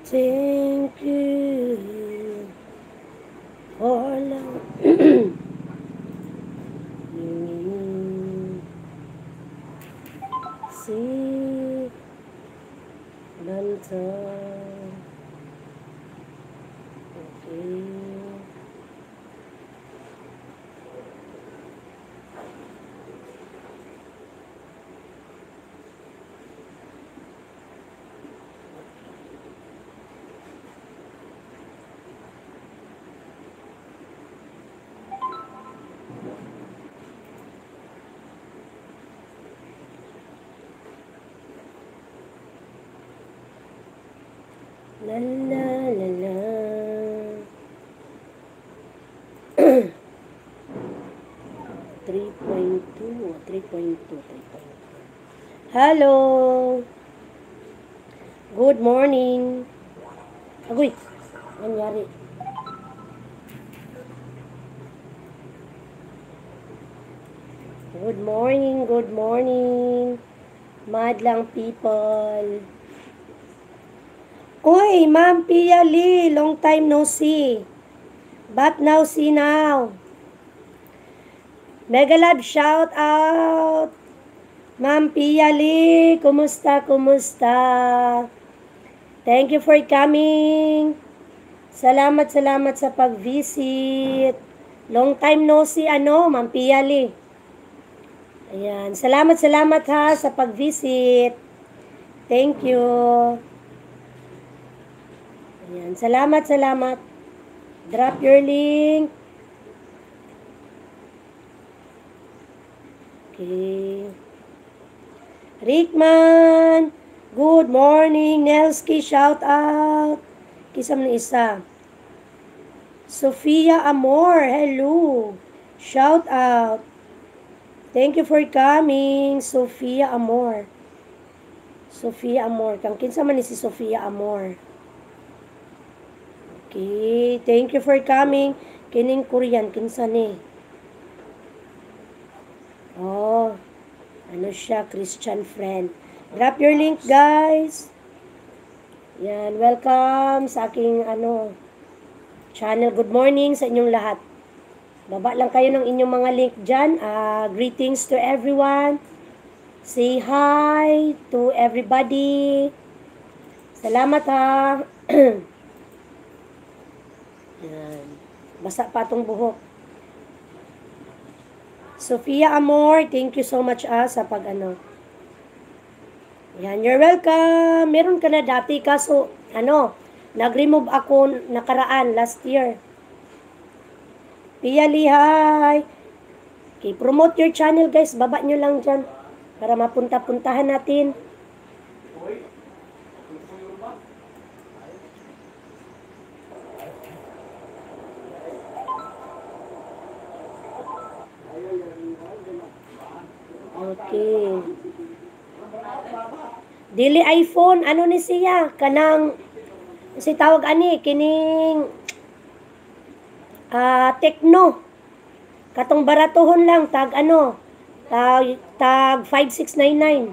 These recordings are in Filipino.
Thank you for love. See, Banta. Okay. La la la la. 3.2. 3.2. Hello. Good morning. Agoy. Nangyari. Good morning. Good morning. Madlang people. Uy, Ma'am Pia Lee. Long time no see. But now see now. Mega love shout out. Ma'am Pia Lee, kumusta, kumusta? Thank you for coming. Salamat sa pag-visit. Long time no see, Ma'am Pia Lee. Ayan, salamat ha sa pag-visit. Thank you. Ayan, salamat. Drop your link. Okay. Rickman, good morning. Nelski, shout out. Kisam na isa. Sofia Amor, hello. Shout out. Thank you for coming, Sofia Amor. Sofia Amor. Kang kinsa man ni si Sofia Amor. Okay, thank you for coming. Kining Korean, kinsa ni? Oh, ano siya, Christian friend. Drop your link, guys. Yan, welcome sa aking channel. Good morning sa inyong lahat. Baba lang kayo ng inyong mga link dyan. Greetings to everyone. Say hi to everybody. Salamat ha. Yan. Basa pa itong buhok. Sofia Amor, thank you so much sa Yan, you're welcome. Meron ka na dati kaso, nag-remove ako nakaraan last year. Pia Lee, hi. Okay, promote your channel guys. Baba nyo lang dyan para mapunta-puntahan natin. Okay. Dili iPhone, ano ni siya? Kanang, si tawag kining Tecno. Katong baratohon lang, tag 5699.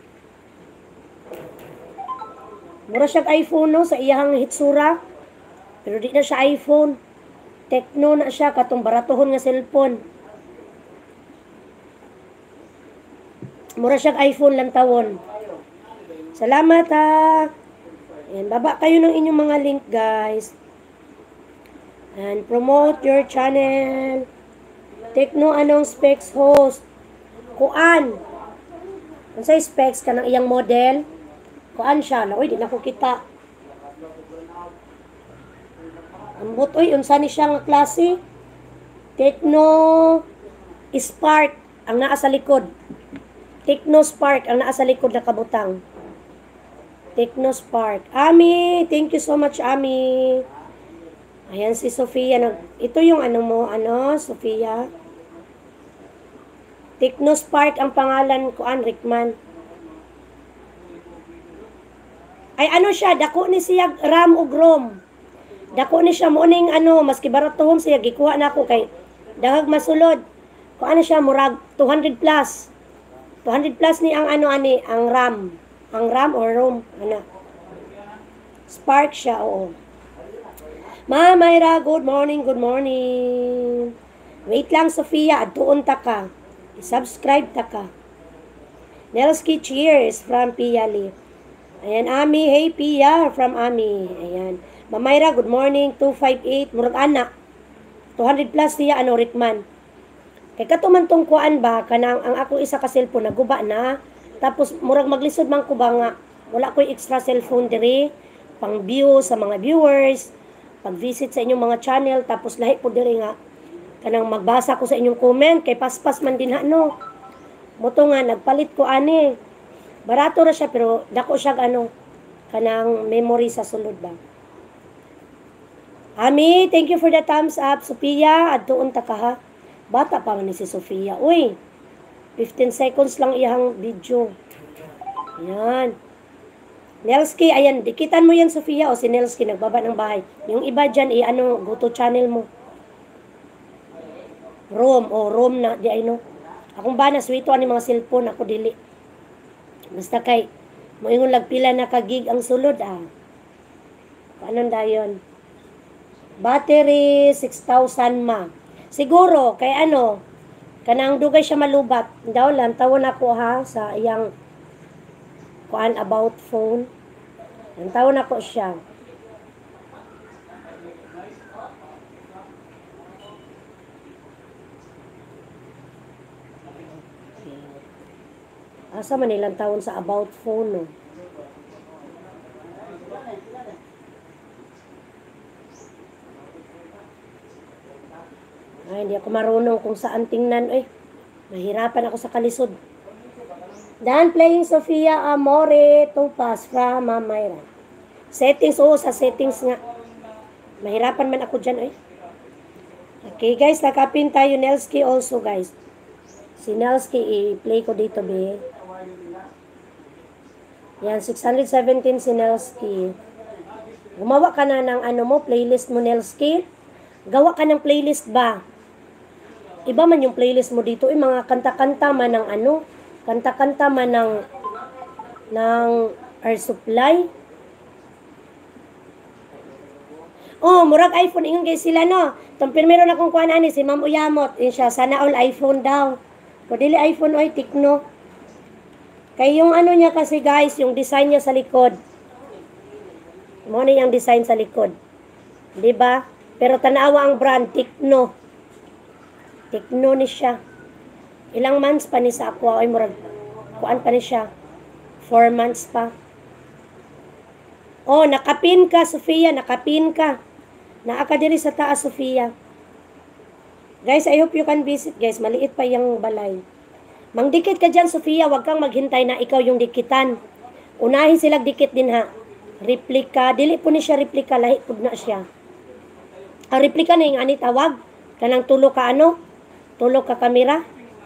Mura siyang iPhone no, sa iyang hitsura. Pero di na siya iPhone. Tecno na siya, katong baratohon nga cellphone. Mura siyang iPhone lang tawon. Salamat ha. Ayan, baba kayo ng inyong mga link guys. And promote your channel. Tecno anong specs host? Kuan. Kung sa specs ka ng iyang model, kuan siya. Uy, di na ko kita. Ang butoy, unsa ni siya nga klase? Tecno Spark ang naa sa likod. Tecno Spark ang naa sa likod na kabutang. Tecno Spark. Ami, thank you so much, Ami. Ayan si Sofia. Ito yung Sofia. Tecno Spark ang pangalan ko, Rickman. Ay siya, dako ni siya RAM ug ROM. Dako ni siya mo ning maski baratohon siya gikuha na ako kay dahag masulod. Kuan siya murag 200 plus. 200 plus ni ang ang RAM. Ang RAM or ROM, Spark siya, oo. Ma Mayra, good morning, good morning. Wait lang, Sofia, adtuon ta ka. I-subscribe ta ka. Nelski, cheers from Pia Lee. Ayan, Ami, hey Pia from Ami. Ayan. Mamayra, good morning, 258, murag anak. 200 plus siya, ano, Rickman. Kay katumantong kuan ba, kanang ang ako isa ka cellphone, naguba na. Tapos, murag maglisod man ko ba nga, wala ko'y extra cellphone diri, pang view sa mga viewers, pag-visit sa inyong mga channel, tapos lahi po diri nga, kanang magbasa ko sa inyong comment, kay paspas man din no. Moto nga, nagpalit ko ani. Barato ra siya, pero dako siya ano, kanang memory sa sulod ba. Ami, thank you for the thumbs up. Sophia, adtuon ta ka ha. Bata pa man ni si Sophia. Uy, 15 seconds lang iyang video. Ayan. Nelski, ayan, dikitan mo yan, Sophia, o si Nelski, nagbaba ng bahay. Yung iba dyan, ano, go to channel mo. Rome na, di ay no. Akong ba na, sweeto ani mga cellphone, ako dili. Basta kay, moingon lagpila na kagig ang sulod, Anong dayon? Battery, 6,000 ma. Siguro, kay ano, kanang dugay siya malubat. Daw lang, tawon ako ha, sa iyang kuan about phone. Ang tawon ako siya. Asa man nilang tawon sa about phone, no? Ay, hindi ako marunong kung saan tingnan. Mahirapan ako sa kalisod. Dan playing Sofia Amore Topaz from Mayra. Settings, sa settings nga. Mahirapan man ako dyan, Okay, guys, nakapin tayo Nelski also, guys. Si Nelski, i-play ko dito, be. Yan, 617 si Nelski. Gumawa ka na ng ano mo, playlist mo, Nelski. Gawa ka ng playlist ba? Iba man yung playlist mo dito, mga kanta-kanta man ng ano, kanta-kanta man ng Air Supply. Murag iPhone, ingon kay sila, no? Itong pirmero na kong kuhaan ani, si Ma'am Uyamot, yun siya, sana all iPhone daw. O dili iPhone, Tecno. Kaya yung ano niya kasi, guys, yung design niya sa likod. Mo na yung design sa likod. Diba? Pero tanawa ang brand, Tecno. Tecno ni siya. Ilang months pa ni sa ako, murag, kuan pa ni siya. 4 months pa. Nakapin ka, Sofia, nakapin ka. Naaka diri sa taas, Sofia. Guys, I hope you can visit, guys. Maliit pa yung balay. Mangdikit ka dyan, Sofia. Huwag kang maghintay na ikaw yung dikitan. Unahin silang dikit din, ha. Replika. Dili po ni siya replika. Lahi po na siya. Ang replika na yung ani tawag. Kanang tulo ka Tulo ka kamera.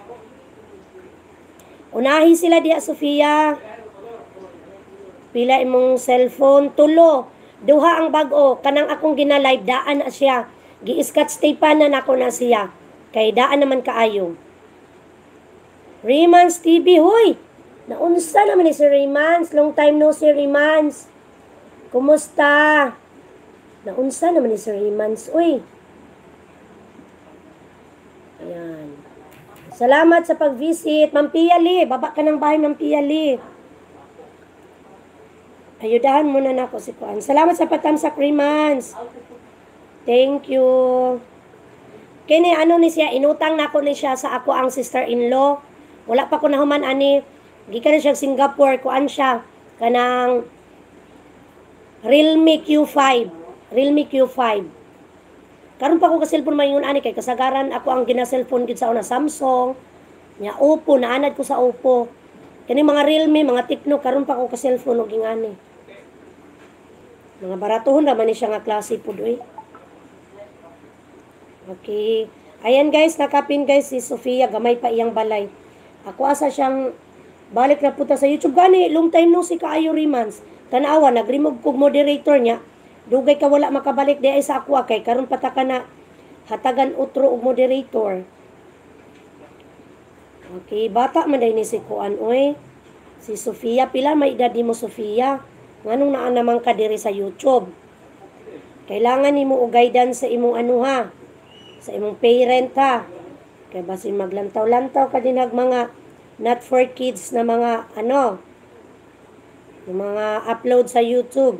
Unahin sila diya, Sofia. Pila imong cellphone. Tulo. Duha ang bago. Kanang akong gina-live. Daan na siya. Gi-scotch tape na nako na siya. Kay daan naman kaayo. Raymans TV. Hoy! Naunsa naman ni si Raymans. Long time no si Raymans. Kumusta? Naunsa naman ni si Raymans. Uy! Ayan. Salamat sa pag-visit. Ma'am Pia Lee. Baba ka ng bahay, Ma'am Pia Lee. Ayudahan muna na ako si Kuan. Salamat sa patamsak, Raymans. Thank you. Kini ni siya, inutang na ako ni siya sa ako ang sister-in-law. Wala pa ko nahuman ani. Gikan na siya Singapore, kuan siya. Kanang Realme Q5. Realme Q5. Karon pa ko ka cellphone mayon ani kay kasagaran ako ang gina-cellphone gid sa una Samsung. Nya Oppo, naanad ko sa Oppo. Kani mga Realme, mga Tecno, karon pa ko ka cellphone og ingani. Mga baratohon naman ni siya nga klase pud Okay. Ayan guys, nakapin guys si Sofia, gamay pa iyang balay. Ako asa siyang balik na puta sa YouTube gani, long time no si kaayo Raymans. Tanawa, nag-remove kog moderator niya. Dugay ka wala makabalik di ay sa ako kay karon pataka na hatagan utro og moderator. Okay, bata man day ni si Kuan Si Sofia, pila may edad mo Sofia? Nganong naa naman ka diri sa YouTube. Kailangan nimo og guidance sa imong ano ha, sa imong parent ha. Kay basin maglantaw-lantaw ka dinag mga not for kids na mga ano, yung mga upload sa YouTube.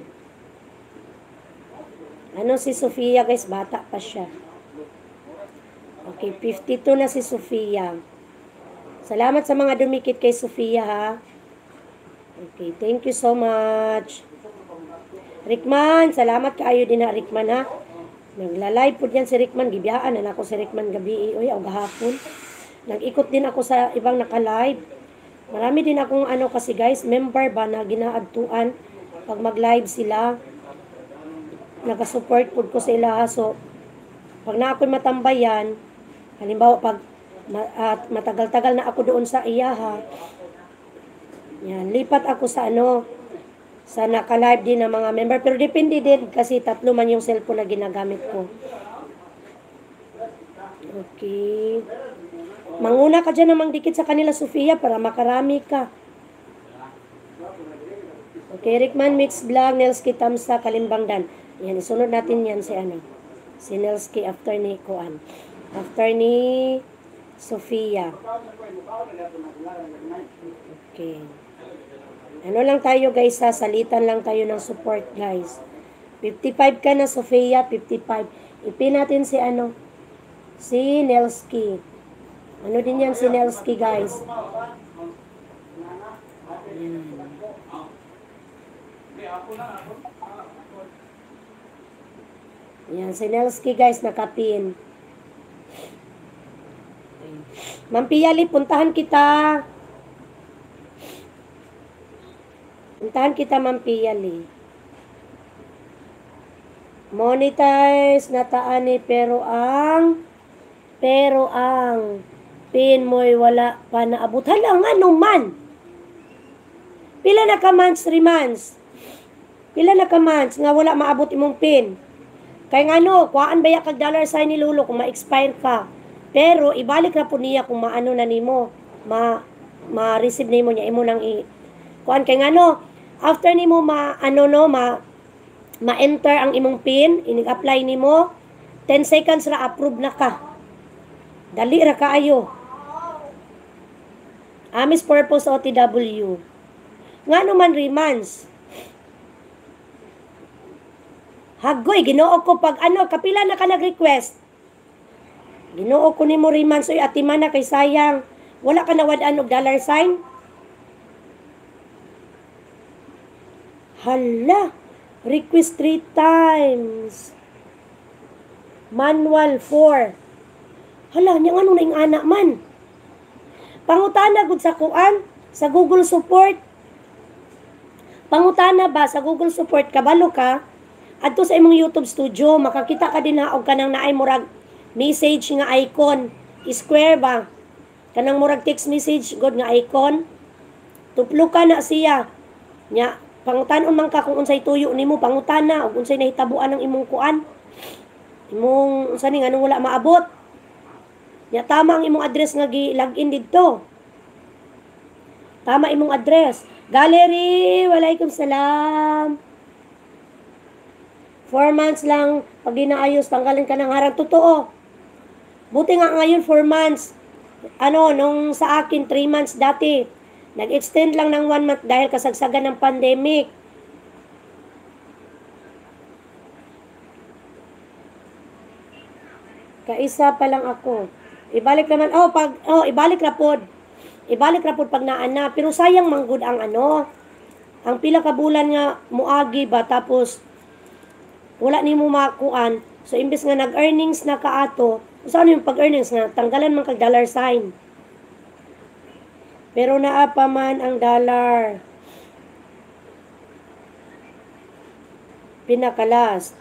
Ano si Sofia guys, bata pa siya. Okay, 52 na si Sofia. Salamat sa mga dumikit kay Sofia ha. Okay, thank you so much. Rickman, salamat kaayo din ha Rickman ha. Nagla-live po diyan si Rickman, gibiyaan na ako si Rickman gabi, oy, o gahapon. Nag-ikot din ako sa ibang naka-live. Marami din akong ano kasi guys, member ba na ginaadtuan pag mag-live sila. Naka-support po ko sila. So, pag na ako'y matambayan, halimbawa pag matagal-tagal na ako doon sa iya ha, yan, lipat ako sa ano, sa naka-live din ng mga member. Pero depende din kasi 3 man yung cellphone na ginagamit ko. Okay. Manguna ka dyan namang dikit sa kanila, Sofia, para makarami ka. Okay, Rickman Mix Vlog, Nelski Tamsa, Kalimbangdan. Yan, isunod natin yan si ano. Si Nelski after ni Kuan. After ni Sofia. Okay. Ano lang tayo guys ha, salitan lang tayo ng support guys. 55 ka na Sofia, 55. Ipin natin si ano, si Nelski. Ano din yan si Nelski guys. Yan, si Nelski guys nakapin. Ma'am Piali, puntahan kita. Puntahan kita, Ma'am Piali. Monetize na taani pero ang pin mo'y wala pa naabot. Hala nga man. Pila na ka months, 3 months. Pila na ka months nga wala maabot imong pin. Kaya nga no, kuhaan baya kag dollar sign ni Lolo kung ma-expire ka. Pero ibalik na po niya kung maano na nimo, ma-receive nimo niya imo nang kuhaan kay nga no, after nimo ma-enter ang imong PIN, inig-apply nimo, 10 seconds ra approve na ka. Dali ra kaayo. Amis purpose OTW. Nga naman remans. Hagoy, ginoo ko pag ano, kapila na ka nag-request. Ginoo ko nimo remans, oy atiman na kay sayang. Wala ka nawad-an og dollar sign. Hala, request 3 times. Manual 4. Hala, niyang ano na yung anak man. Pangutana gud sa kuan, sa Google Support. Pangutana ba sa Google Support, kabalo ka, adto sa imong YouTube studio, makakita ka din na og kanang naay murag message nga icon. Square ba? Kanang murag text message, god nga icon. Tuplo ka na siya. Nya, pangutanon man ka kung unsay tuyo nimo, pangutana ug unsay nahitabuan ng imong kuan. Imong unsa ni nganong wala maabot. Nya tama ang imong address nga gi-login didto. Tama imong address. Gallery, walaikum salam. 4 months lang pag ginaayos, tanggalin ka ng harang. Totoo. Buti nga ngayon 4 months. Ano, nung sa akin 3 months dati. Nag-extend lang ng 1 month dahil kasagsagan ng pandemic. Kaisa pa lang ako. Ibalik naman, ibalik rapod. Ibalik rapod pag naana. Pero sayang manggod ang ano. Ang pila ka bulan nga muagi ba, tapos wala ni mo makuan. So, imbes nga nag-earnings na kaato, saan yung pag-earnings nga? Tanggalan man kag dollar sign. Pero naapa man ang dollar. Pinakalas.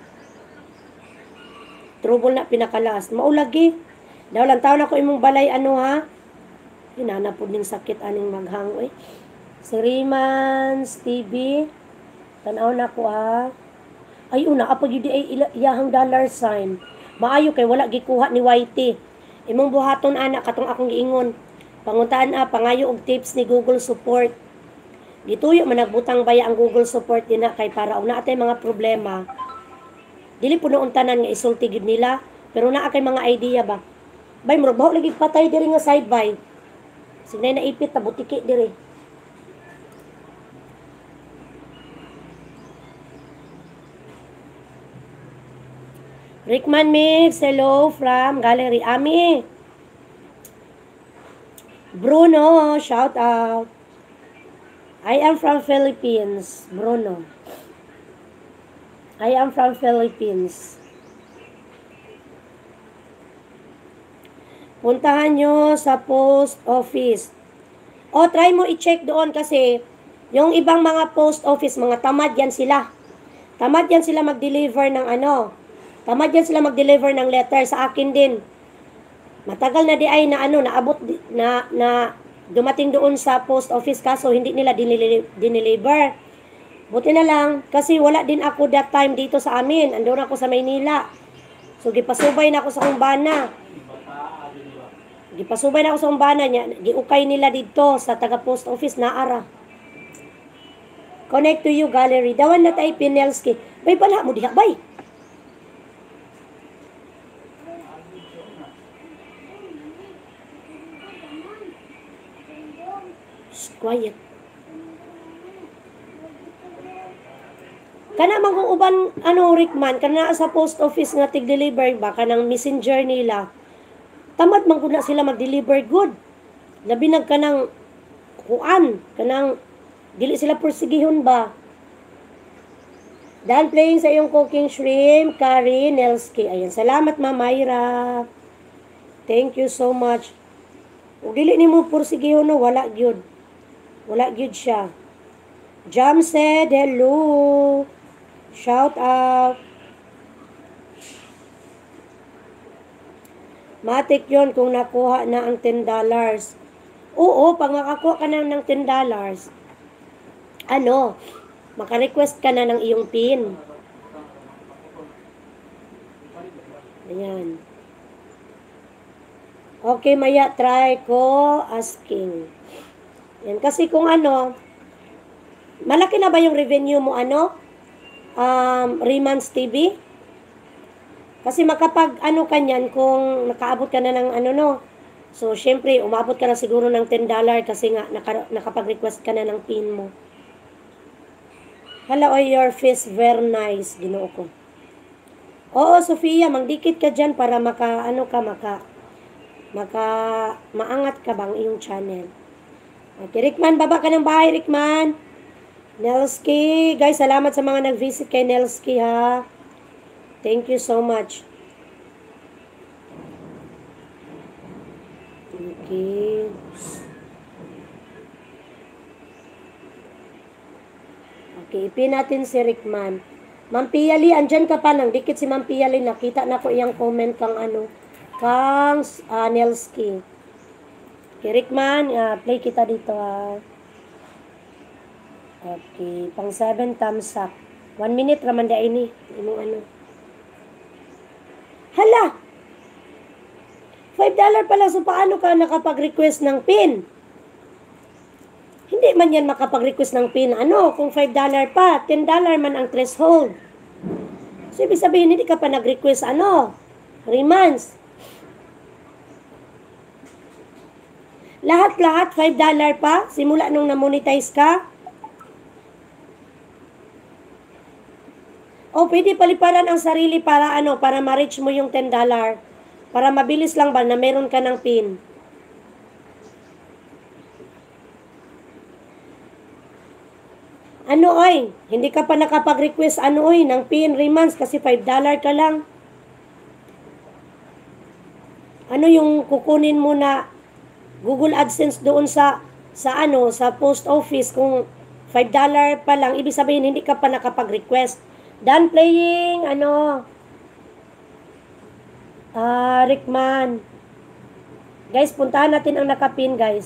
Trouble na pinakalas. Maulagi. Daw lang taon ako imong balay ano ha. Hinanapod ning sakit aning maghang. Si Rimans TV. Tanaw na ko ha. Ay una apag yun ay iyahang dollar sign. Maayo kay wala gikuha ni YT. Imong buhaton anak katong akong giingon. Panguntaan pangayo og tips ni Google Support. Gituyo man nagbutang baya ang Google support din na kay para una atay mga problema. Dili puno tanan nga isulti gid nila, pero naa kay mga idea ba. Bay murag baho lagi patay diri nga side by. Signay na ipit ta butiki diri. Rickman Mix, hello from Gallery Ami. Bruno, shout out. I am from Philippines, Bruno. I am from Philippines. Puntahan nyo sa post office. O, try mo i-check doon kasi yung ibang mga post office, mga tamad yan sila. Tamad yan sila mag-deliver ng ano. Tamad yan sila mag-deliver ng letter sa akin din. Matagal na di ay na ano, naabot na dumating doon sa post office kaso hindi nila dineliver. Buti na lang kasi wala din ako that time dito sa amin. Andun ako sa Maynila. So gipasubay na ako sa kumbana. Gipasubay na ako sa kumbana niya. Giukay nila dito sa taga post office na ara. Connect to you gallery. Dawan na tayo Pinelski. Bay pala mo diha bay. Quiet. Kana man kung uban ano Rickman kana sa post office nga tig-deliver ba kanang messenger nila. Tamad man gud na sila mag-deliver good. Labi nag kanang kuan, kanang dili sila porsigihon ba. Dan playing sa iyong cooking shrimp curry Nelski. Ayan, salamat Ma'am Myra. Thank you so much. Ug dili nimo porsigihon no wala gyud. Wala gyud siya. Jam said, hello. Shout out. Matik yon kung nakuha na ang $10. Oo, pag makakuha ka na ng $10, ano, maka-request ka na ng iyong PIN. Ayan. Okay, Maya, try ko asking. Yan, kasi kung ano, malaki na ba yung revenue mo, ano? Remans TV? Kasi makapag, ano kanyan, kung nakaabot ka na ng, ano, no? So, syempre, umabot ka na siguro ng $10 kasi nga, nakapag-request ka na ng PIN mo. Hello, your face very nice, Ginoo ko. Oo, Sofia, magdikit ka dyan para maangat ka bang iyong channel. Okay, Rickman, baba ka ng bahay, Rickman. Nelski, guys, salamat sa mga nag-visit kay Nelski, ha. Thank you so much. Okay. Okay, ipin natin si Rickman. Ma'am Piali, andyan ka pa lang. Dikit si Ma'am Piali, nakita na ko iyang comment kang ano, kang Nelski. Okay, Rickman, play kita dito ha. Okay, pang 7 thumbs up. 1 minute raman da ini. Imong ano. Hala! $5 pala, so paano ka nakapag-request ng PIN? Hindi man yan makapag-request ng PIN. Ano, kung $5 pa, $10 man ang threshold. So, ibig sabihin, hindi ka pa nag-request, ano, 3 months. Lahat-lahat, $5 pa, simula nung na-monetize ka. O, pwede paliparan ang sarili para ano, para ma-reach mo yung $10. Para mabilis lang ba na meron ka ng PIN. Ano oy, hindi ka pa nakapag-request ano oy, ng PIN remands kasi $5 ka lang. Ano yung kukunin mo na Google AdSense doon sa ano, sa post office kung $5 pa lang, ibig sabihin hindi ka pa nakapag-request. Done playing, ano, Rickman. Guys, puntahan natin ang nakapin, guys.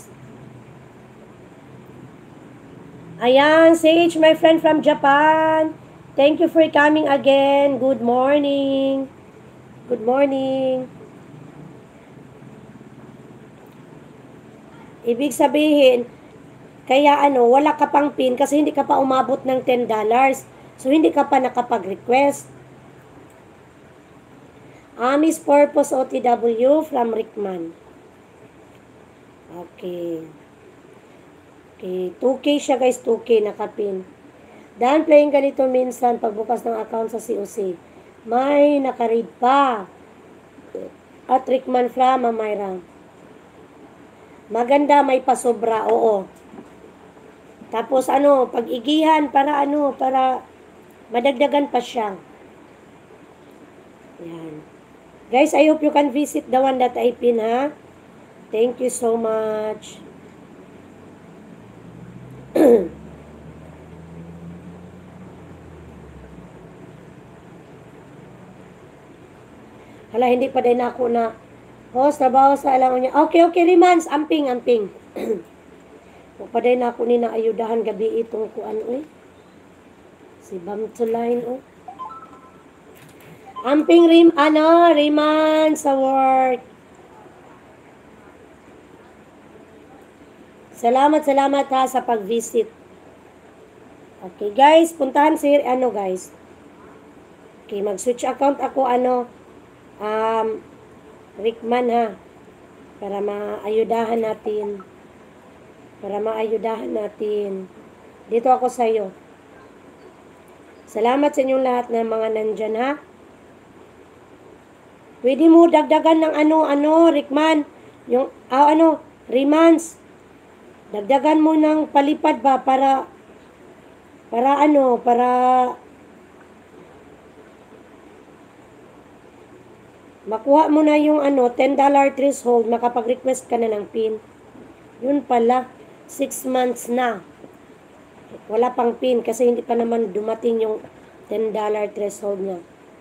Ayan, Sage, my friend from Japan. Thank you for coming again. Good morning. Good morning. Ibig sabihin, Kaya ano, wala ka pang pin kasi hindi ka pa umabot ng $10. So, hindi ka pa nakapag-request. Amis Purpose OTW from Rickman. Okay. Okay, 2K siya guys, 2K nakapin. Dahil playing ganito minsan pagbukas ng account sa COC. May nakaread pa. At Rickman from Mayra. Maganda, may pasobra, oo. Tapos ano, pag-igihan para ano, para madagdagan pa siya. Yan. Guys, I hope you can visit the one that I pin, ha? Thank you so much. Hala, hindi pa din ako na host, trabaho sa alam niya. Okay, Rimans, amping. Pa din ako ni na ayudahan gabi itong kuan, si Bam Tulain, Amping Rimans sa work. Salamat ha sa pag-visit. Okay, guys, puntahan si guys. Okay, mag-switch account ako Rickman, ha, para maayudahan natin. Dito ako sa iyo. Salamat sa inyong lahat ng mga nandyan, ha. Pwede mo dagdagan ng Rickman, yung Rimans. Dagdagan mo ng palipad ba para makuha mo na yung $10 threshold, makapag-request ka na ng pin. Yun pala, 6 months na. Wala pang pin kasi hindi pa naman dumating yung $10 threshold niya.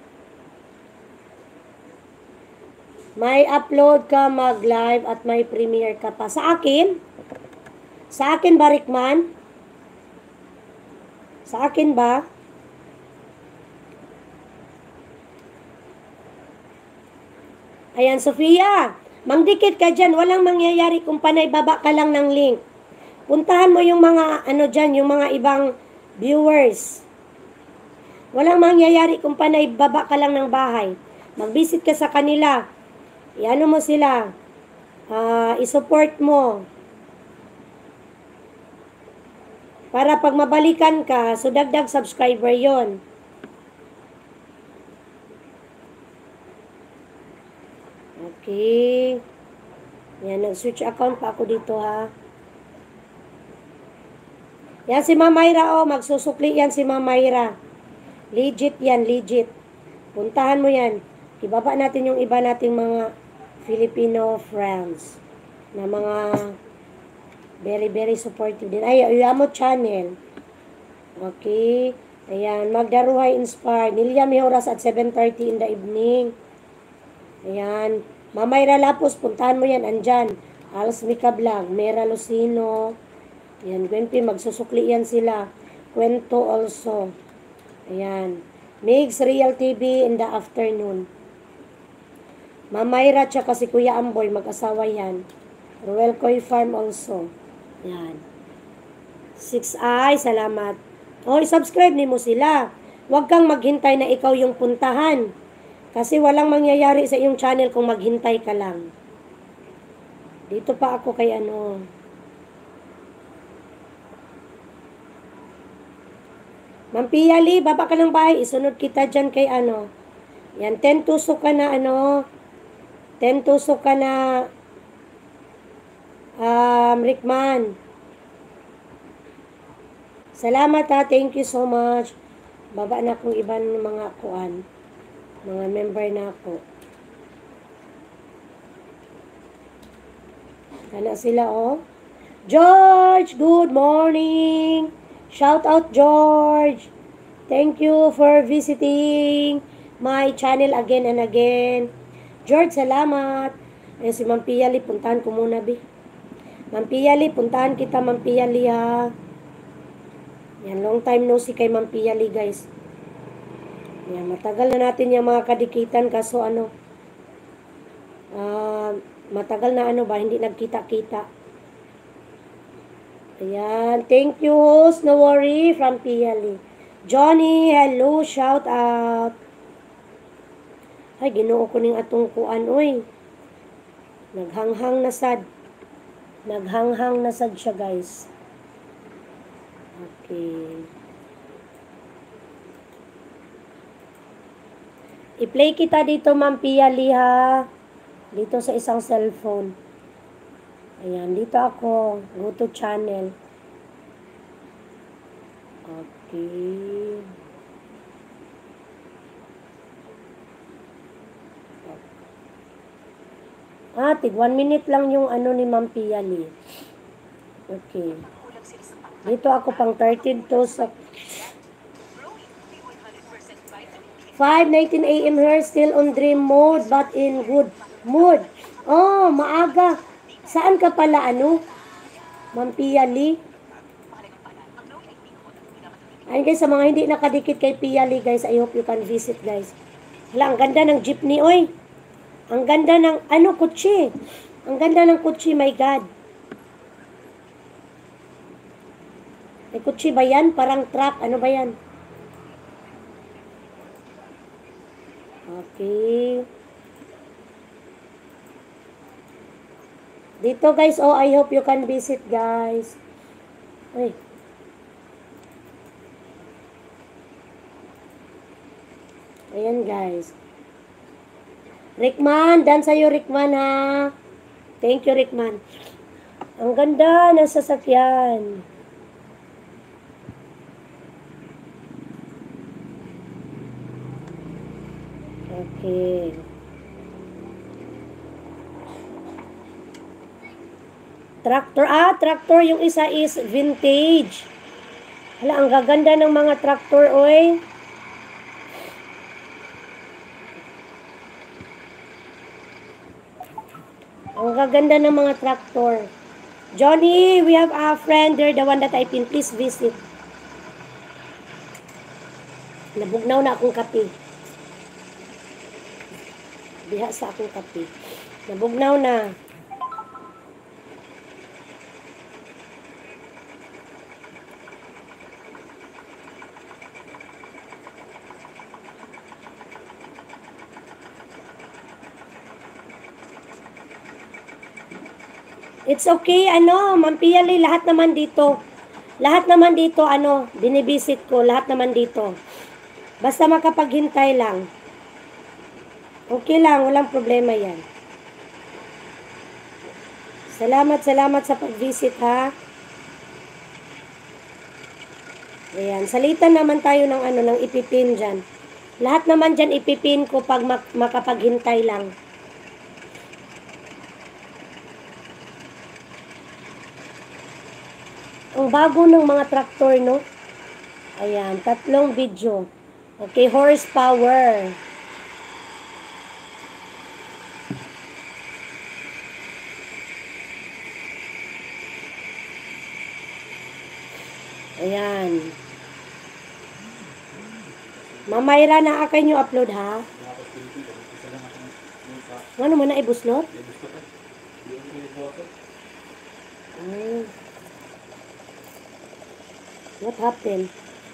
May upload ka, mag-live at may premiere ka pa. Sa akin ba, Rickman? Sa akin ba? Ayan, Sofia. Mangdikit ka dyan. Walang mangyayari kung panay baba ka lang ng link. Puntahan mo yung mga, dyan, yung mga ibang viewers. Walang mangyayari kung panay baba ka lang ng bahay. Mag-visit ka sa kanila. Iano mo sila. I-support mo. Para pag mabalikan ka, so dagdag subscriber yon. Okay. Yan, nag-switch account pa ako dito, ha. Yan si Ma'am Mayra, magsusukli yan si Ma'am Mayra. Legit yan, legit. Puntahan mo yan. Ibaba natin yung iba nating mga Filipino friends na mga very, very supportive din. Ay, Yamo channel. Okay. Ayan, Magdaruhay Inspired. Nilia Mihoras at 7:30 in the evening. Ayan. Mamayra Lapos, puntahan mo yan. Andyan. Alas Mika Vlog. Mera Lucino. Ayan, Gwenpi, magsusukli yan sila. Kwento also. Ayan. Migs Real TV in the afternoon. Mamayra tsaka si Kuya Amboy, mag-asawa yan. Ruel Coy Farm also. Yan. 6i, salamat. I-subscribe ni mo sila. Huwag kang maghintay na ikaw yung puntahan. Kasi walang mangyayari sa iyong channel kung maghintay ka lang. Dito pa ako kay Ma'am Piyali, baba ka ng bahay. Isunod kita dyan kay Yan, 10 tusok ka na 10 tusok ka na Rickman. Salamat, ha. Thank you so much. Baba na akong ibang mga mga member na ako. Kana sila, George, good morning. Shout out, George. Thank you for visiting my channel again and again. George, salamat. Ayan si Ma'am Piyali, puntahan ko muna, Ma'am Piyali, puntahan kita, Ma'am Piyali, ha. Yan, long time no see kay Ma'am Piyali, guys. Yan, matagal na natin yung mga kadikitan, kaso matagal na hindi nagkita-kita. Ayan. Thank you, host. No worry from Piali. Johnny, hello. Shout out. Ay, ginoo ko ning atong kuan, oy. Naghanghang na sad. Naghanghang na sad siya, guys. Okay. I-play kita dito, Ma'am Pia Liha. Dito sa isang cellphone. Ayan, dito ako. Go to channel. Okay. Tig 1 minute lang yung ano ni Ma'am Pia Li. Okay. Dito ako pang 13 to sa 5:19 a.m. here, still on dream mode, but in good mood. Oh, maaga. Saan ka pala, ano? Ma'am Pia Li? Ayun guys, sa mga hindi nakadikit kay Pia Li, guys, I hope you can visit, guys. Hala, ang ganda ng jeepney, oy. Ang ganda ng, ano, kutsi. Ang ganda ng kutsi, my God. May kutsi ba yan? Parang truck, ano ba yan? Okay. Dito guys, oh, I hope you can visit guys. Ay. Ayan guys. Rickman, dan sa'yo Rickman ha. Thank you Rickman. Ang ganda ng sasakyan. Okay. Tractor yung isa is vintage. Hala, ang gaganda ng mga tractor, oy. Ang gaganda ng mga tractor. Johnny, we have a friend there, the one that I pin. Please visit. Nabugnaw na akong kape. Diha sa akong kape. Nabugnaw na. It's okay, ano, Ma'am Pia Li, lahat naman dito. Lahat naman dito, ano, binibisit ko, lahat naman dito. Basta makapaghintay lang. Okay lang, walang problema yan. Salamat sa pag-visit, ha. Ayan, salitan naman tayo ng, ano, ng ipipin dyan. Lahat naman dyan ipipin ko pag makapaghintay lang. Ang bago ng mga traktor, no? Ayan, 3 video. Okay, horsepower. Ayan. Mamayra na akay nyo upload, ha? Ano man na ibuslot? What happened?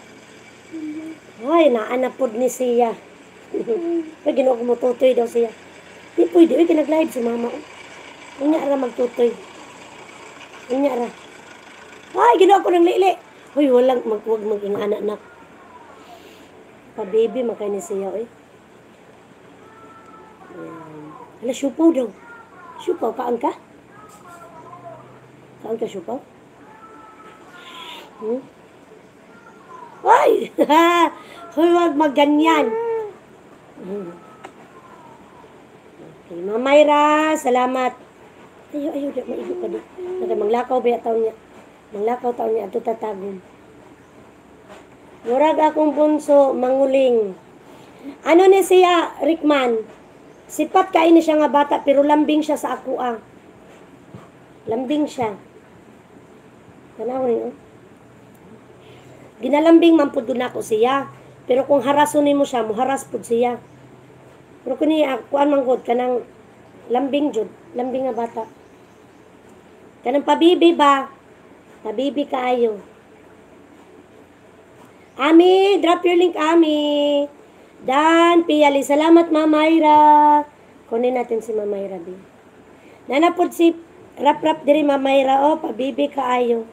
Ay, naanapod ni siya. Pag ginoo ko mo tutoy daw siya. Di pwede, kinag-live si mama. Unya ra magtutoy. Unya ra. Ay, ginoo ko ng lili. Hoy, walang huwag maging anak-anak. Pa-baby, makay ni siya, eh. Hala, syupaw daw. Syupaw, kaan ka? Kaan ka, syupaw? Ay! Huwag magganyan. Okay, Mamayra, salamat. Ayaw, maigo ka doon. Manglakaw ba yung taon niya? Manglakaw taon niya, ito tatagong. Murag akong bunso, manguling. Ano ni siya, Rickman? Sipat kain siya nga bata, pero lambing siya sa ako ah. Lambing siya. Tanaw niyo. Ginalambing man pud nako siya. Pero kung harasonin mo siya, muharas pud siya. Pero kuni kuan man gud kanang lambing jud, lambing nga bata. Kanang pabibi ba? Pabibi kaayo. Ami, drop your link, Ami. Dan, Piyali. Salamat, Mamayra. Kunin natin si Mamayra, Bi. Nanapod si rap-rap diri, Mamayra. Oh, pabibi kaayo.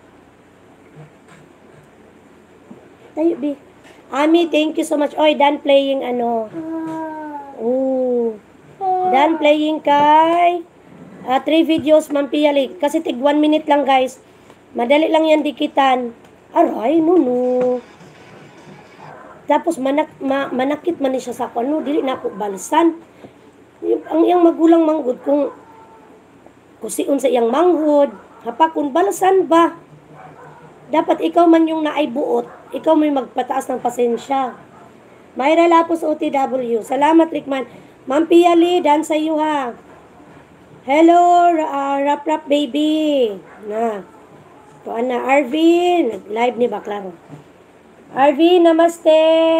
Tayo, Bi. Ami, thank you so much. Oy, Dan playing ano. Oh. Dan playing kay 3 videos, Ma'am Piyali. Kasi tig 1 minute lang, guys. Madali lang yan dikitan. Aray, no. Tapos manakit man siya sa ano, dili na ako balsan. Ang iyang magulang manghud kung kusiun sa iyang manghud, hapakon balasan ba? Dapat ikaw man yung naaybuot, ikaw may magpataas ng pasensya. Mayra Lapos OTW. Salamat, Rickman. Ma'am Piyali, dan sa iyo ha. Hello, Rap Rap Baby. Na. Tuan na, Arvin. Nag-live ni Baklaro. Arvin, namaste.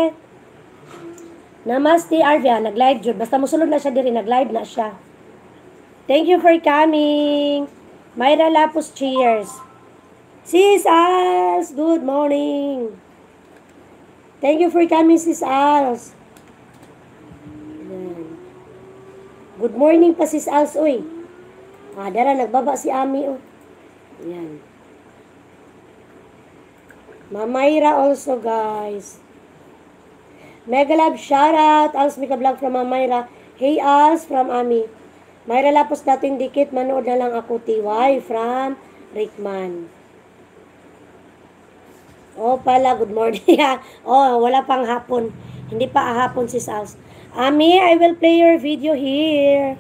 Namaste, Arvin. Nag-live jud. Basta musulod na siya diri, nag-live na siya. Thank you for coming. Mayra Lapos, cheers. Sis Als, good morning. Thank you for coming, Sis Als. Good morning pa, Sis Als, uy. Dara, nagbaba si Ami, oh. Yan. Mamayra also, guys. Mega love shoutout. Als Mika Vlog from Mamayra. Hey, Als from Ami. Mayra Lapos dating dikit. Manood na lang ako. TY from Rickman. Oh, pala. Good morning. Oh, wala pang hapon. Hindi pa hapon, sis Als. Ami, I will play your video here.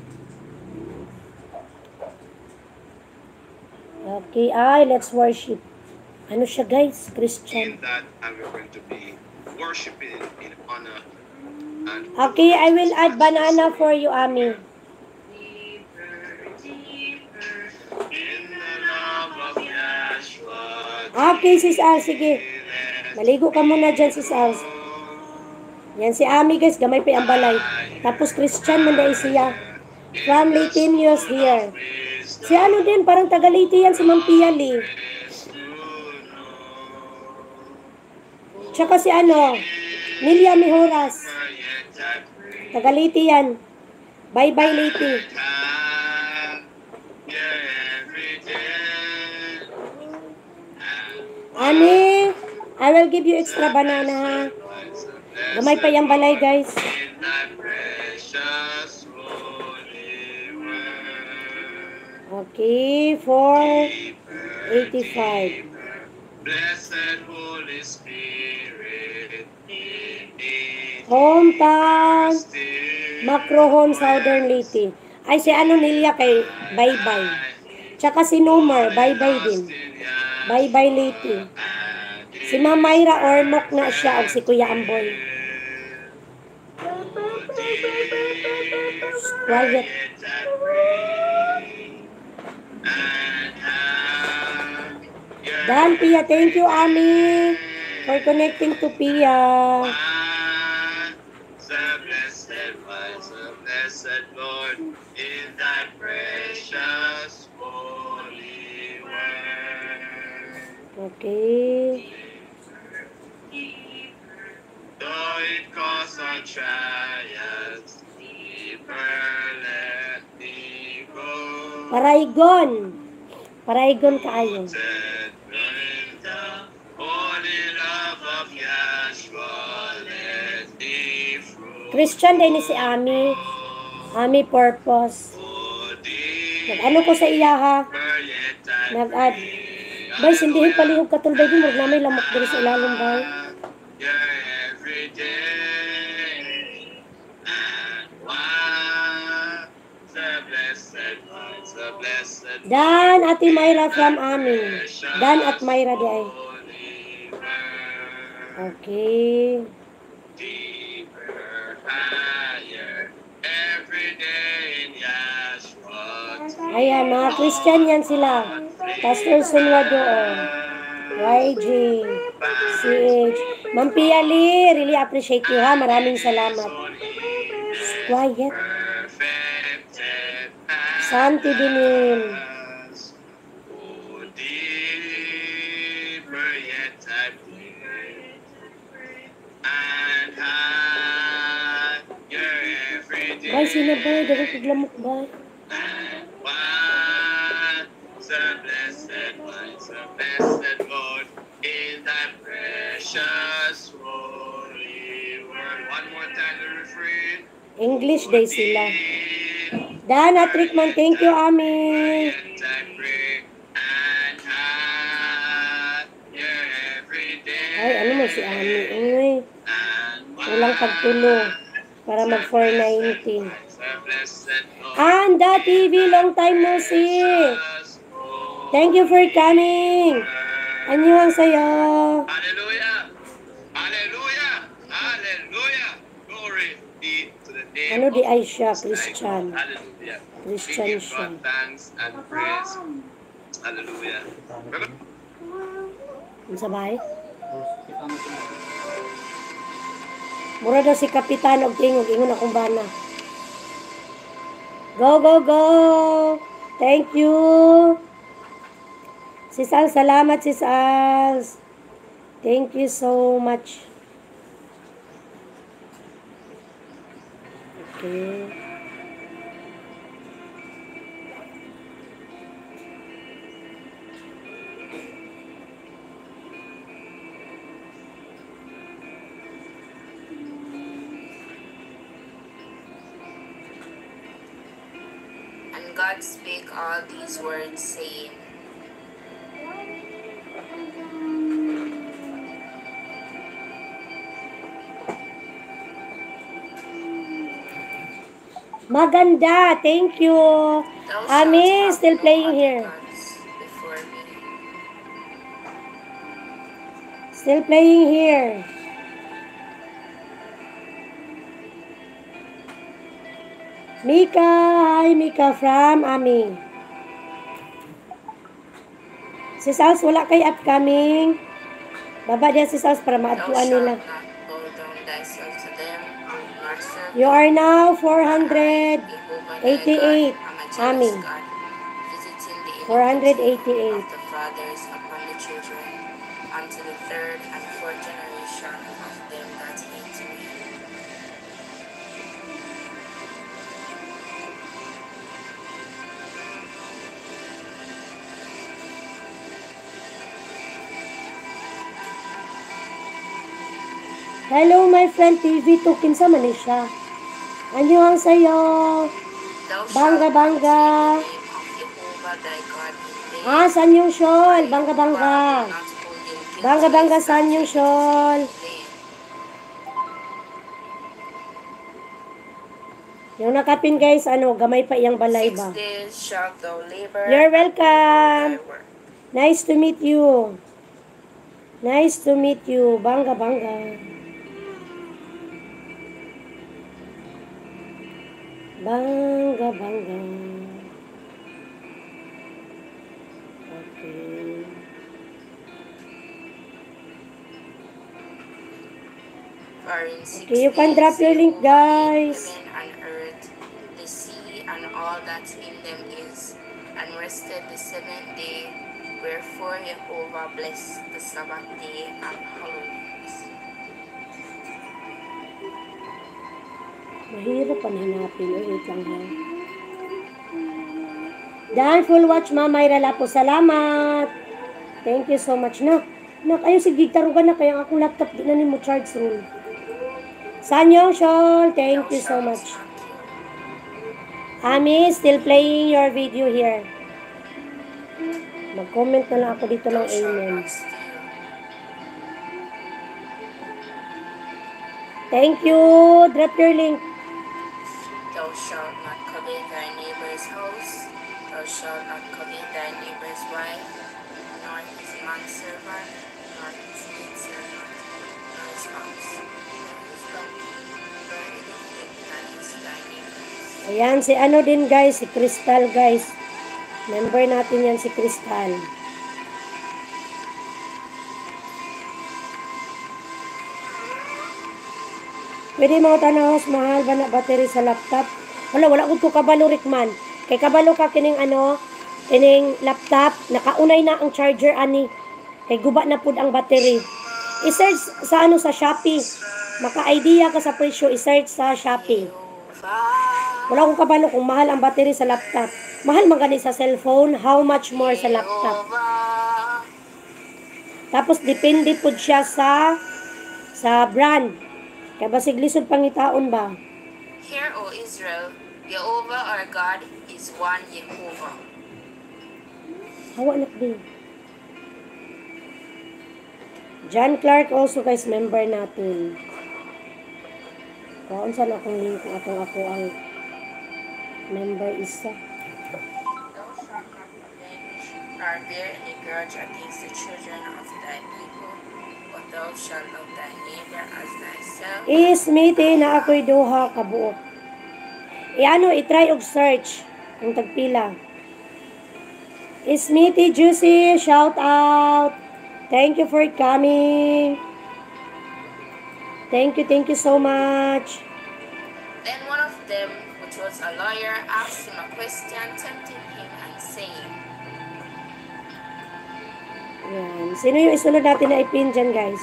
Okay, let's worship. Ano siya, guys? Christian. That we're going to be worshiping in honor. Okay, I will add banana for you, Ami. Okay, sis Al, sige. Maligo ka muna dyan, sis Al. Yan si Ami, guys. Gamay pa ang balay. Tapos Christian, manday siya. From Latinius here. Si ano din, parang taga-Liti yan, si Ma'am Piyali. Tsaka si ano, Nilia Mihoras. Taga-Liti yan. Bye-bye, Liti. Ani, I will give you extra banana. Gamay pa yung balay, guys. Okay, 485. Blessed Holy Spirit, Hometown, Macrohon, Southern Leyte. Ay, si ano Nilia kay bye-bye. Tsaka si Nomer, bye-bye din. Bye-bye Leyte. Si Mamayra Ormok na siya o si Kuya Amboy. Quiet. Dan, Pia, thank you, Ami, for connecting to Pia. Blessed Lord, in thy precious holy word. Okay. Though it costs our trials, never let me go. Paraigon. Paraigon kaayo. Christian din ni si Ami. Ami Purpose. Nag-ano ko sa iya ha? Nag-add. Bay, sindihin palihog katulbay din. Huwag namin lamok dito sa ilalong bay. Dan, Ate Myra from Ami. Dan at Myra di ay. Okay. Ayan, mga Christian yan sila. Pastor Sunwa doon. YG. CH. Ma'am Piyali, really appreciate you ha. Maraming salamat. Quiet. Santi Dinin. sinabay, dagang paglamok ba? Once a blessed Lord, in thy precious holy word. One more time the refrain. English day sila. Dana Trickman, thank you, Ami. And I pray and have every day. Ay, ano mo si Ami? Uy, And walang pagtulo para mag 490. a blessed Lord, Anda TV, long time no see. Thank you for coming. Annyeong sayo. Hallelujah! Hallelujah! Hallelujah! Glory be to the name Ano di of ay siya, Most High Christian. God. Hallelujah. Christian We give siya. God thanks and praise. Hallelujah. Ang sabay? Mura daw si Kapitan og tingog, ingon akong bana. Go, go, go! Thank you! Sis Al, salamat Sis Al. Thank you so much. Okay. And God spake all these words, saying, Maganda, thank you. Thou Ami, shalt have still no playing other here. gods before me. Still playing here. Mika, hi Mika from Ami. Si Sals, wala kay upcoming. Baba diyan si Sals para Thou maadtuan shalt nila. not bow down thyself to them, nor serve You are now Jehovah thy 488. God, am a Ami. jealous God, visiting the 488. iniquity of the fathers upon the children, unto the third and fourth generation of them that hate me. Hello my friend TV2. Kinsa man ni siya? Annyeong sayo. Thou Bangga, shalt not bangga. take the name of Jehovah thy God in vain. Ah, saan yung shawl? For Bangga, Jehovah bangga. will not hold him Bangga, bangga, guiltless saan that yung taketh his shawl? name in vain. Yung nakapin guys, ano, gamay pa iyang balay 6 ba? days shalt thou labor You're and do welcome. thy work. Nice to meet you. Nice to meet you. Bangga, bangga. Bangga, bangga. Okay. For in 6 Okay, you can days drop your link, Jehovah made guys. heaven and earth, the sea and all that in them is, and rested the seventh day. Wherefore Jehovah blessed the Sabbath day and hallowed it. Mahirap ang hanapin. Oh, wait lang ha. Dan, full watch, Mayra Lapo. Salamat. Thank you so much. Nak, ayaw si Gitarugan na kaya akong laptop di na ni mo charge room. Sanyo, Shol. Thank Thou you so shalt much. not kill. Ami, still playing your video here. Mag-comment na lang ako dito Thou ng shalt amen. not steal. Thank you. Drop your link. Thou shalt not covet thy neighbor's house. Thou shalt not covet thy neighbor's wife, nor his manservant, nor his maidservant, nor his ox, nor his donkey, nor anything that is thy neighbor's. Ayan, si ano din guys, si Crystal guys. Member natin yan si Crystal. Pwede mga tanahos, mahal ba na battery sa laptop? Wala ko kabalo Rickman. Kay kabalo ka kining ano, kining laptop, nakaunay na ang charger ani. Kay guba na pud ang battery. I-search sa ano sa Shopee. Maka-idea ka sa presyo, i-search sa Shopee. Jehovah Wala akong kabalo kung mahal ang battery sa laptop. Mahal man gani sa cellphone, how much more sa laptop. Jehovah. Tapos depende pud siya sa brand. Kaya basig lisod pangitaon ba? Hear, O Israel, Jehovah our God is one Jehovah. Hawa na din. John Clark also guys, member natin. Kaon saan akong link kung ako ang member isa. Thou shalt not avenge or bear any grudge against the children of thy people, but thou shalt love thy neighbor as thyself. Ismiti na ako'y duha kabuok. I-try og search ang tagpila. Ismiti Juicy, shout out. Thank you for coming. Thank you so much. Then one of them, which was a lawyer, asked him a question, tempting him and saying, Yan. Sino yung isunod natin na ipin dyan, guys?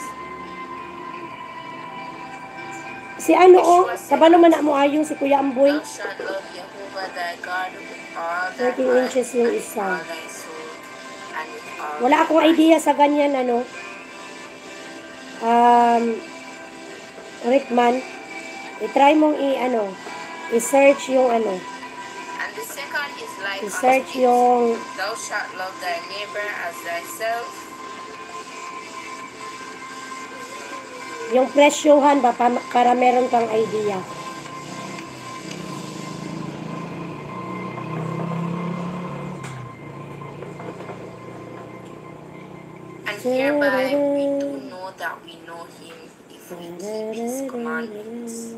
Si ano, kabalo man na mo ayong si Kuya Amboy. Thou shalt love Jehovah thy God with all 13 thy heart, inches yung and with isa. all thy soul, and with all Wala thy akong mind. idea sa ganyan, ano. Rickman, i-try mong i-search yung ano. And the second is like I-search unto it. yung Thou shalt love thy neighbor as thyself. presyohan ba para meron kang idea. And hereby we do know that we know him if we keep his commandments.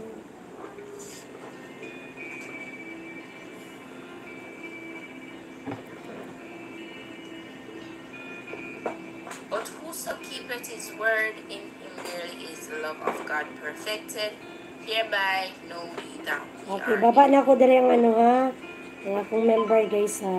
But whoso keepeth his word, in him really is the love of God perfected. Hereby know we that we Okay, are baba in na ako dali ang ano ha. Ang akong member guys ha.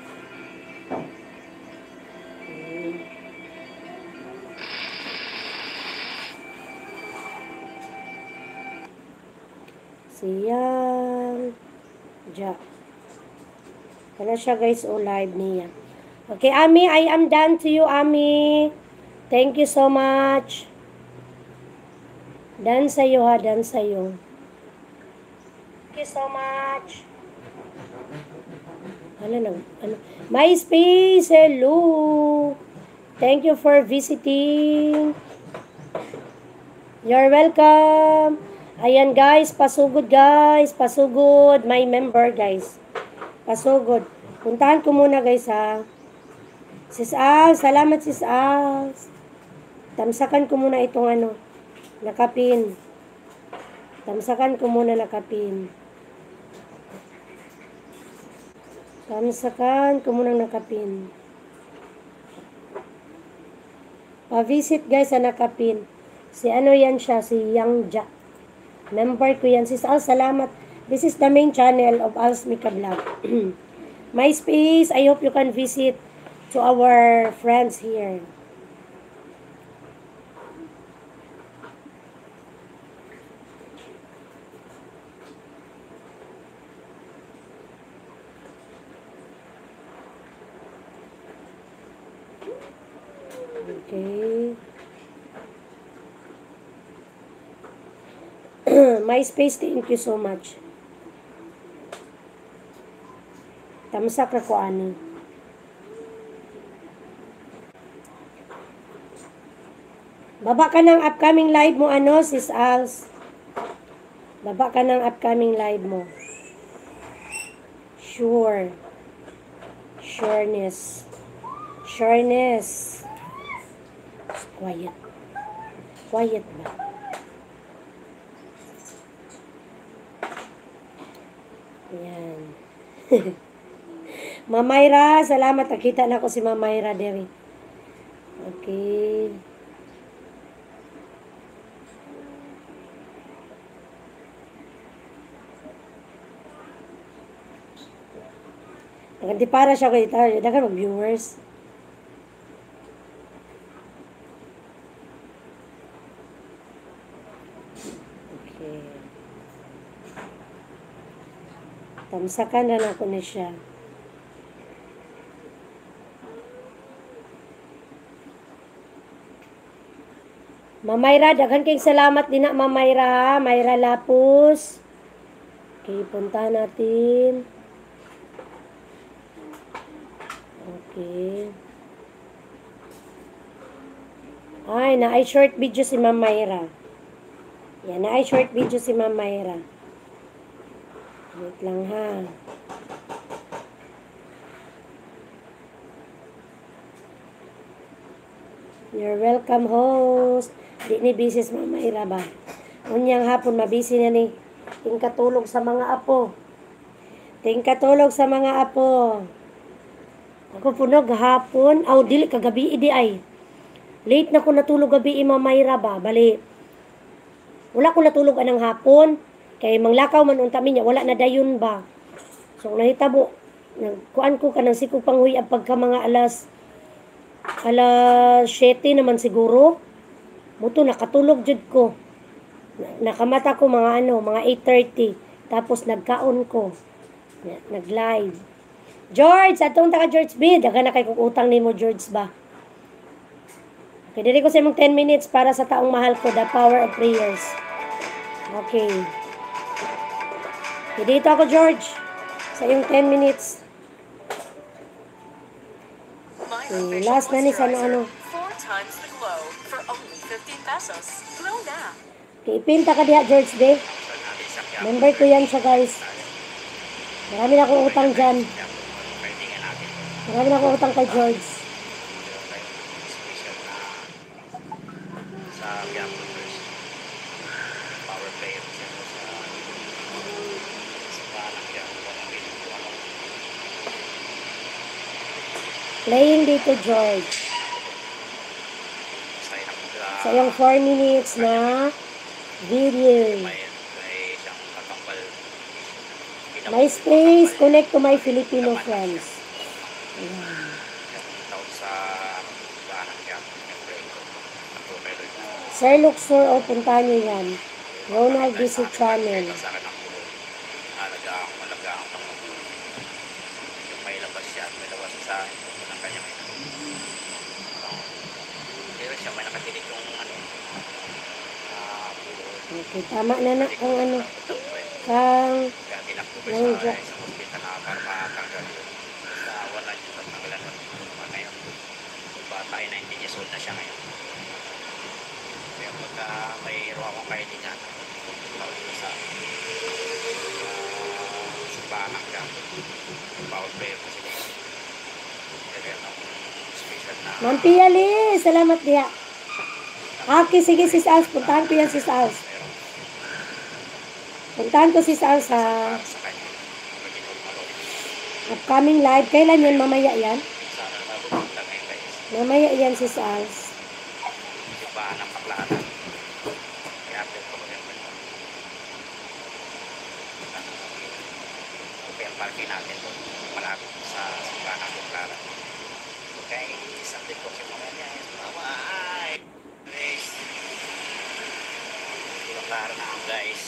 Siyang ja. Kala siya guys o live niya. Okay, Ami, I am done to you, Ami. Thank you so much. Done sa'yo ha, done sa'yo. Thank you so much. Ano? MySpace, hello. Thank you for visiting. You're welcome. Ayan guys, pasugod guys. Pasugod. My member guys. Pasugod. Puntahan ko muna guys ha. Sis Al, salamat Sis Al. Tamsakan ko muna itong nakapin. Tamsakan ko muna nakapin. Tamsakan ko muna nakapin. Pa-visit guys sa nakapin. Si yan siya, si Yang Ja. Member ko yan. Sis Al, salamat. This is the main channel of Al's Mika Vlog. MySpace, I hope you can visit to our friends here. Okay. MySpace, thank you so much. Tamsak na ko ani. Baba ka ng upcoming live mo Sis Als. Baba ka ng upcoming live mo. Sure. Sureness. Quiet. Quiet ba? Yan. Mamayra, salamat. Nakita na ko si Mamayra dere. Okay. Naganti para siya kay tayo. Dagan mag-viewers. Okay. Tamsakan ra na ko ni siya. Mamayra, daghan kayong salamat din na Mamayra, ha? Mayra Lapus. Okay, punta natin. Okay. Ay, na-ay short video si Mamayra. Yan, na-ay short video si Mamayra. Wait lang ha. You're welcome, host. Di ni bisis Mamayra ba? Unyang hapon, mabisi na ni. Ting katulog sa mga apo. Ting katulog sa mga apo. Ako punog hapon. Aw, dili kagabi di ay. Late na ko natulog gabi Mamayra ba? Bali. Wala ko natulog anang hapon. Kay manglakaw man unta minya, wala na dayon ba. So nahitabo. Nagkuan ko kanang sikog panghuy pagka mga alas 7 naman siguro. Muto nakatulog jud ko. Nakamata ko mga mga 8:30. Tapos nagkaon ko. Nag-live. George, atong taka George B. Daga na kay kung utang nimo George ba. Okay, diri ko sa imong 10 minutes para sa taong mahal ko, the power of prayers. Okay. Okay, dito ako George. Sa iyong 10 minutes. Okay, last na ni sa ano. 4 times the glow for only 15 pesos. Glow na. Okay, ipinta ka diha George B. Member ko yan siya guys. Marami na akong utang dyan. Marami na akong utang kay George. Sa Gamblers. Power player. Playing dito George. Sa iyong 4 minutes na video. My space, connect to my Filipino friends. Ayan. Sir Luxor, o punta nyo yan. Ronald DC Channel. May labas siya, may labas sa ng kanyang pero siya may nakatinig yung Okay, tama na na ang kang ngayon sa hospital na para makatanggal sa wala yung tatanggalan ngayon bata ay 19 years old na siya ngayon kaya pagka may akong kailangan sa simbahan ka bawat player kasi kaya special na Ma'am Piali, salamat diha. Okay, sige sis Als, puntahan ko yan sis Als. Puntahan ko sis Als sa sa kanya upcoming live. Kailan yan? Mamaya yan? sana nabubog lang ngayon guys Mamaya yan sis Als. simbahan ng Paklaran kaya update ko rin okay ang parking natin doon malapit sa simbahan ng Paklaran okay update ko si mga niya bye guys Paklaran na ang guys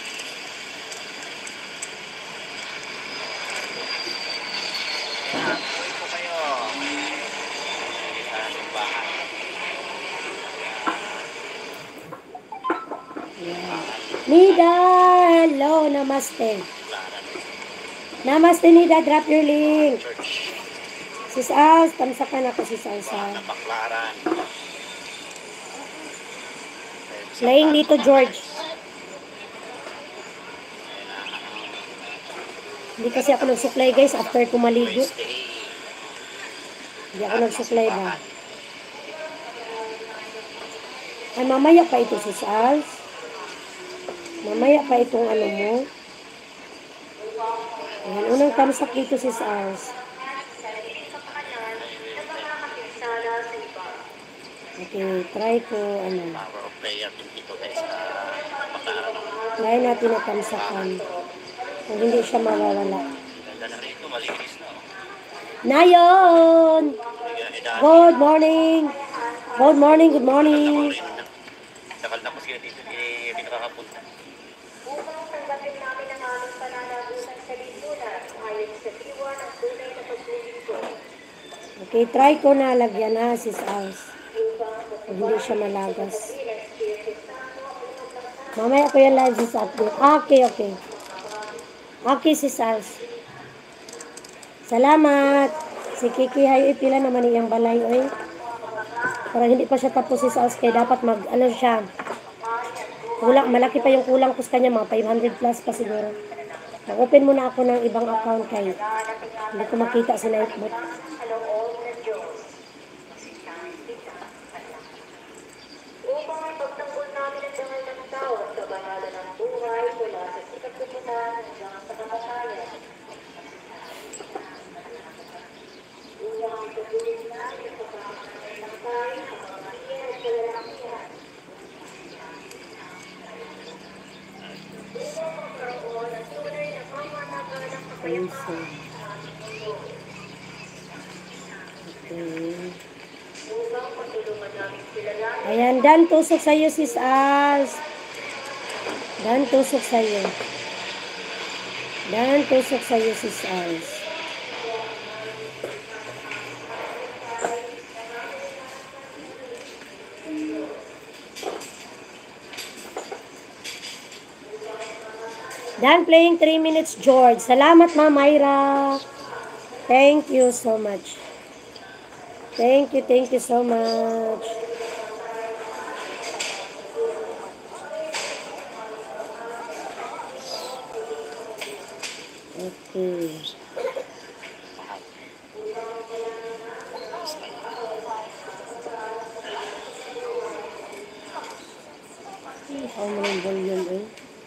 tuloy po kayo sa simbahan Nida, hello, namaste. Namaste Nida, drop your link. church Sis Als, tamsakan ako sis Als. simbahan ng Paklaran Playing dito George. Hindi kasi ako nag-supply guys after ko maligo. Hindi ako nag-supply ba. Ay mamaya pa ito sis Als. Mamaya pa itong ano mo. Ayan, unang tamsak dito sis Als. Okay, try ko ano. power of prayer din dito guys sa Paklaran Try natin na tamsakan. Kung hindi siya mawawala. ganda na rito malinis na Nayon! Good morning! Good morning, good morning! sakal na po sila dito hindi nakakapunta Upang tanggapin namin ang aming pananagutan sa lipunan, Okay, try ko na lagyan ha, sis Als. Kung hindi siya malagas. Mamaya ko yan live sis update. Okay, okay. Okay, sis Als. Salamat. Si Kiki Hayo, pila naman iyang balay, oy. Parang hindi pa siya tapos sis Als, kaya dapat ano siya. Kulang, malaki pa yung kulang ko sa kanya, mga 500 plus pa siguro. Nag-open muna ako ng ibang account kay hindi ko makita si Nightbot. Upang ay pagtanggol namin ang dangal ng tao at kabanalan ng buhay mula sa sikat kupunan hanggang sa kamatayan. Upang ay pagulin namin ang pagkakaroon ng tayo sa mga iyan at kalalakihan. Upang magkaroon ng tunay na pamamahala ng kapayapaan. Okay. Upang patulungan namin sila lang. Ayan, Dan, tusok sa'yo, sis Als. Dan, tusok sa'yo. Dan, tusok sa'yo, sis Als. Dan, playing 3 minutes, George. Salamat, Ma Myra. Thank you so much. Thank you so much. Okay. How many volume eh?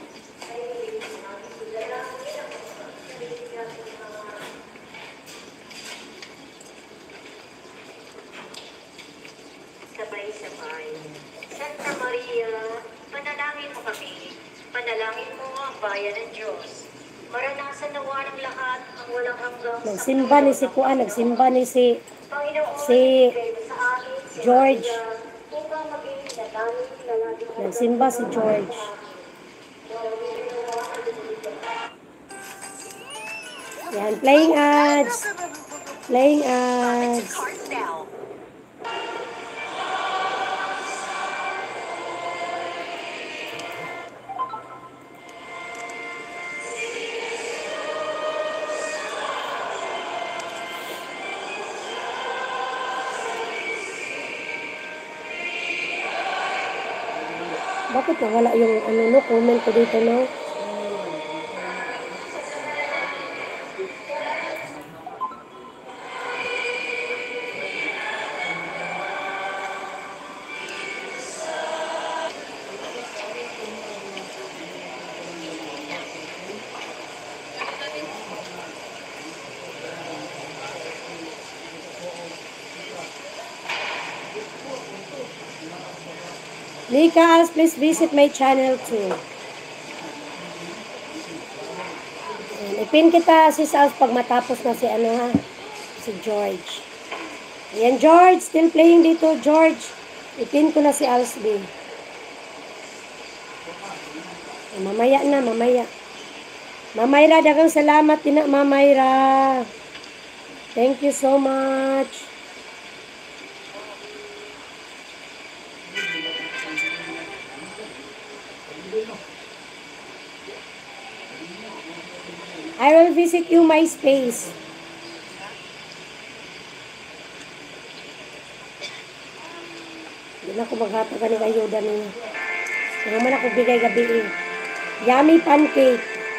Sabay-sabay. Santa Maria, panalangin mo kami. Panalangin mo ang bayan ng Diyos. Maranasan nawa ng lahat ang walang hanggang Nagsimba ni si Kuan, nagsimba ni si Panginoon, si ibigay mo sa amin si George. Maria, upang maging natanging lalaki ng Nagsimba si George. Yan, playing ads. Playing ads. Cart now. Bakit nawala yung ano no, comment ko dito no? Mika, please visit my channel too. Ayan, ipin kita si Sals pag matapos na si ano ha, si George. Ayan, George, still playing dito, George. Ipin ko na si Alsby. Ayan, mamaya na, mamaya. Mamayra, dagang salamat din na, Mamayra. Thank you so much. I will visit you my space. Hindi na ako maghatag ka ni ayuda niya. Hindi naman ako bigay gabi eh. Yummy pancake.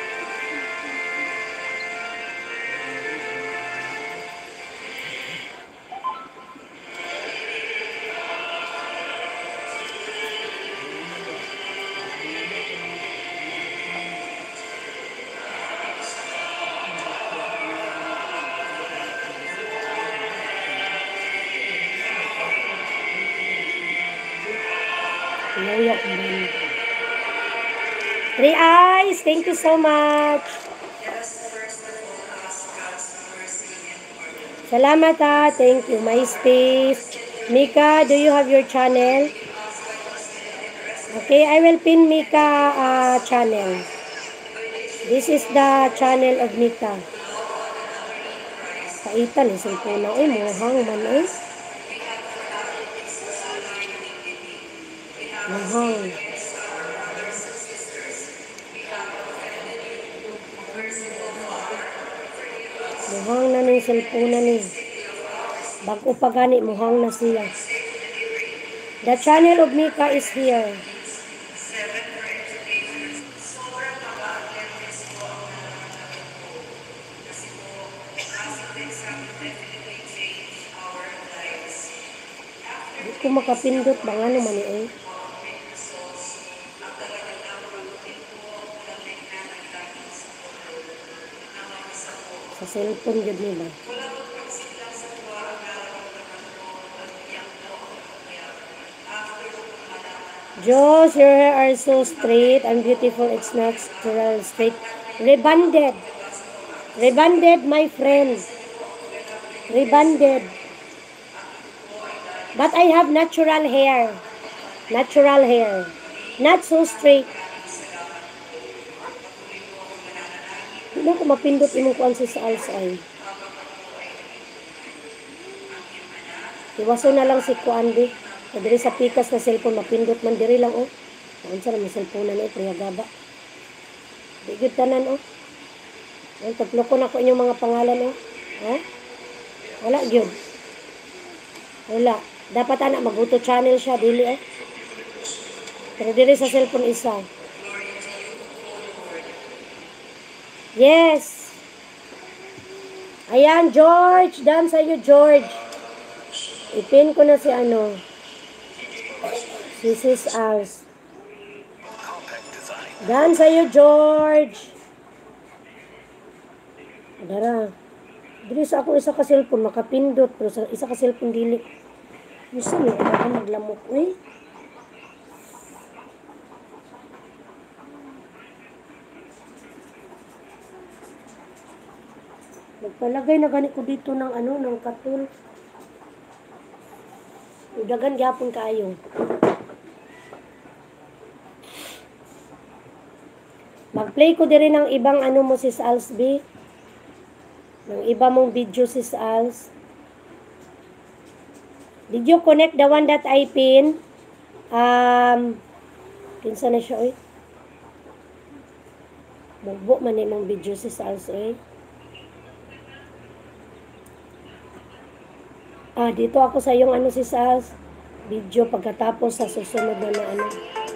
Iyayak mo. 3 eyes, thank you so much. Salamat ha, thank you. My space. Mika, do you have your channel? Okay, I will pin Mika channel. This is the channel of Mika. Kaitan eh, cellphone na. Uy, muhang man eh. Muhang. Muhang na ni cellphone na ni. Bago pa gani, muhang na siya. The channel of Mika is here. Di ko makapindot bang ano man eh. Sa cellphone yun nila. Joss, your hair are so straight and beautiful. It's natural straight. Rebonded. Rebonded, my friend. Rebonded. But I have natural hair. Natural hair. Not so straight. Hindi ko mapindot imong kuan sa alsay. Iwaso na lang si kuan di. Diri sa pikas na cellphone mapindot man diri lang oh. Unsa na may cellphone na ni priyagaba. Di gid tanan oh. Ay tatlo ko na ko inyong mga pangalan oh. Ha? Wala gyud. Wala. Dapat anak maguto channel siya dili eh. Pero diri sa cellphone isa. Yes. Ayan, George. Daan sa iyo, George. Ipin ko na si ano. Si Sis Als. Daan sa iyo, George. Dara. Dili sa ako isa ka cellphone makapindot pero sa isa ka cellphone dili. Gusto niyo ako maglamok eh. Nagpalagay na gani ko dito ng ano, ng katul. Udagan gyapon kaayo. Mag-play ko diri ng ibang ano mo sis Als B. Ng iba mong video sis Als. Did you connect the one that I pin? Kinsa na siya eh. Mugbo man imong video sis Als eh. Dito ako sa yung ano sis Als. Video pagkatapos sa susunod na ano.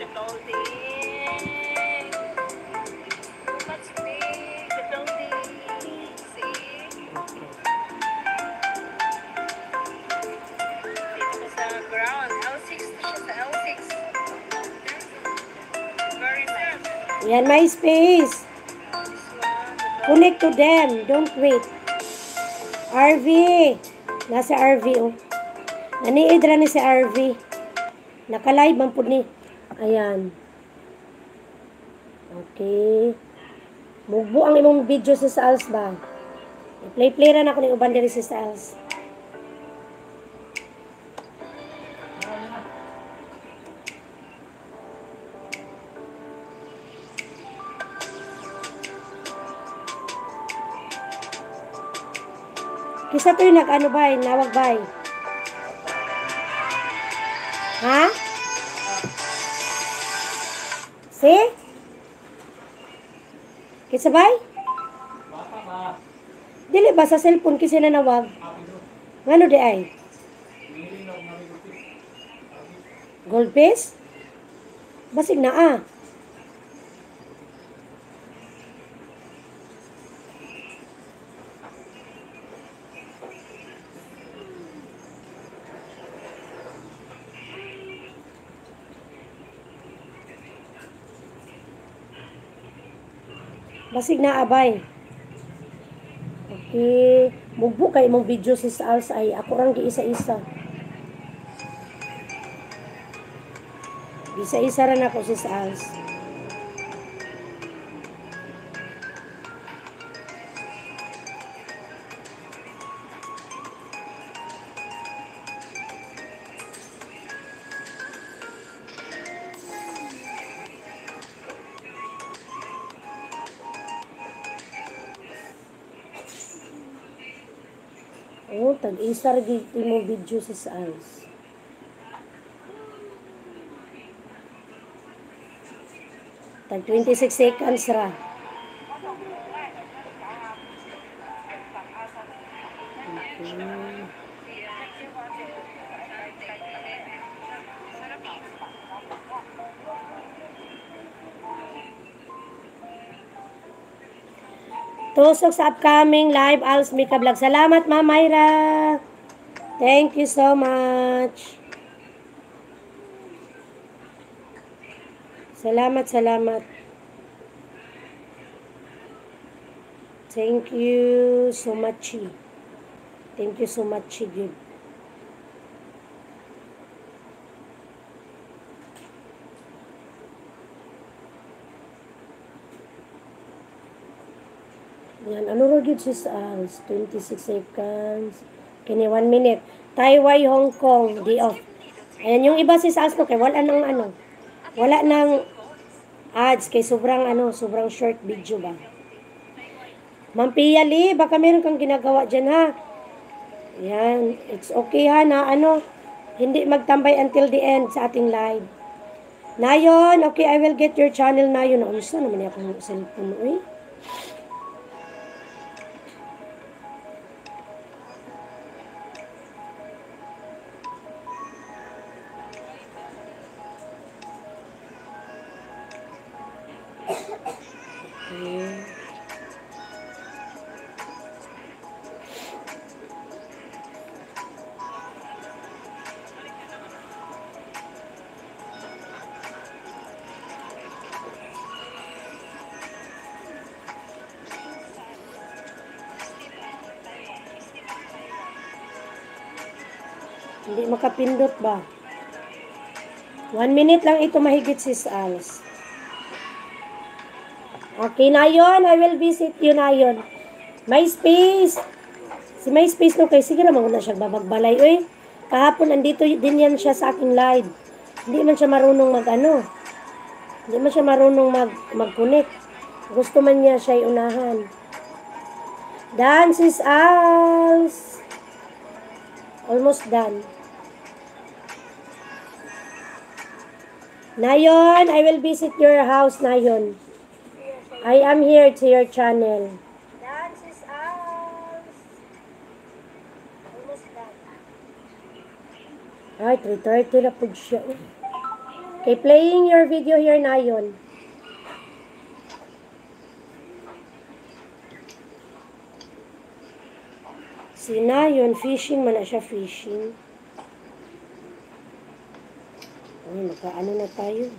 Yan, MySpace. Connect to them. Don't wait. RV. Nasa RV, oh. Naniidra ni si RV. Naka-live man po ni. Ayan. Okay. Mugbo ang imong video sa Als ba? I-play ra na ako ni uban diri sa Als. Kisa to yung nag-ano ba? Nawag ba? Ha? See? Kisa ba? Dili ba sa cellphone kasi na nawag? Ano di ay? Gold piece? Basig na ah. Basig na abay. Okay. Mugbo kay imong video sis Als ay ako rang giisa-isa. Isa-isa ra na ako sis Als. Oh, tag-isa rin mo video sis Als. Tag 26 seconds ra. Okay. Tusok sa upcoming live Als Mika Vlog. Salamat, Ma'am Myra. Thank you so much. Salamat, salamat. Thank you so much. Thank you so much, good. Yan, ano ro gyud sis Als? 26 seconds. Kini 1 minute. Taiwan, Hong Kong, day off. Ayan, yung iba sis Als no, kay wala nang ano. Wala nang ads, kay sobrang ano, sobrang short video ba. Ma'am Pia Lee, baka meron kang ginagawa dyan ha. Yan, it's okay ha na ano, hindi magtambay until the end sa ating live. Nayon, okay, I will get your channel Nayon. Naunsa naman niya akong cellphone, uy. Hindi makapindot ba? 1 minute lang ito mahigit sis Als. Okay, Nayon. I will visit you, Nayon. MySpace. Si MySpace no kay sige naman na siya babagbalay. Uy, kahapon andito din yan siya sa aking live. Hindi man siya marunong mag-ano. Hindi man siya marunong mag-connect. Gusto man niya siya unahan. Done, sis Als. Almost done. Nayon, I will visit your house, Nayon. I am here to your channel. Done, sis Als. Almost done. Ay, 3:30 na po siya. Okay, playing your video here, Nayon. Si Nayon, fishing man na siya, fishing. Ay, magkaano na tayo.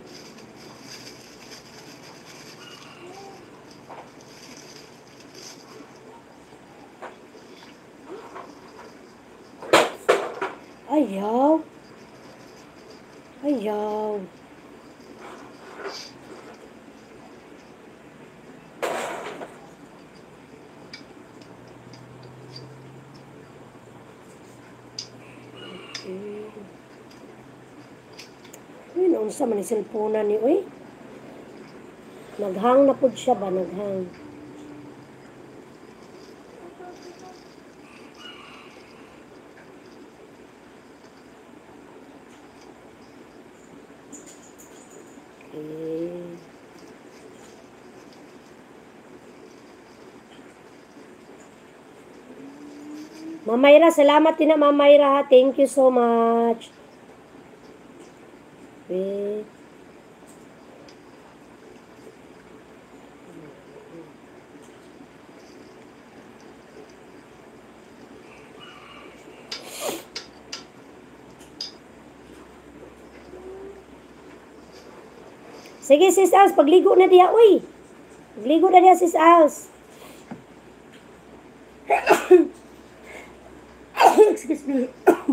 Ayaw. Ayaw. Unsa man ni cellphone ni oy. Naghang na pud siya ba, naghang. Okay. Ma'am Myra, salamat din na Ma'am Myra. Thank you so much. Wait. Sige sis Als, pagligo na diya, uy. Pagligo na diya sis Als. Excuse me.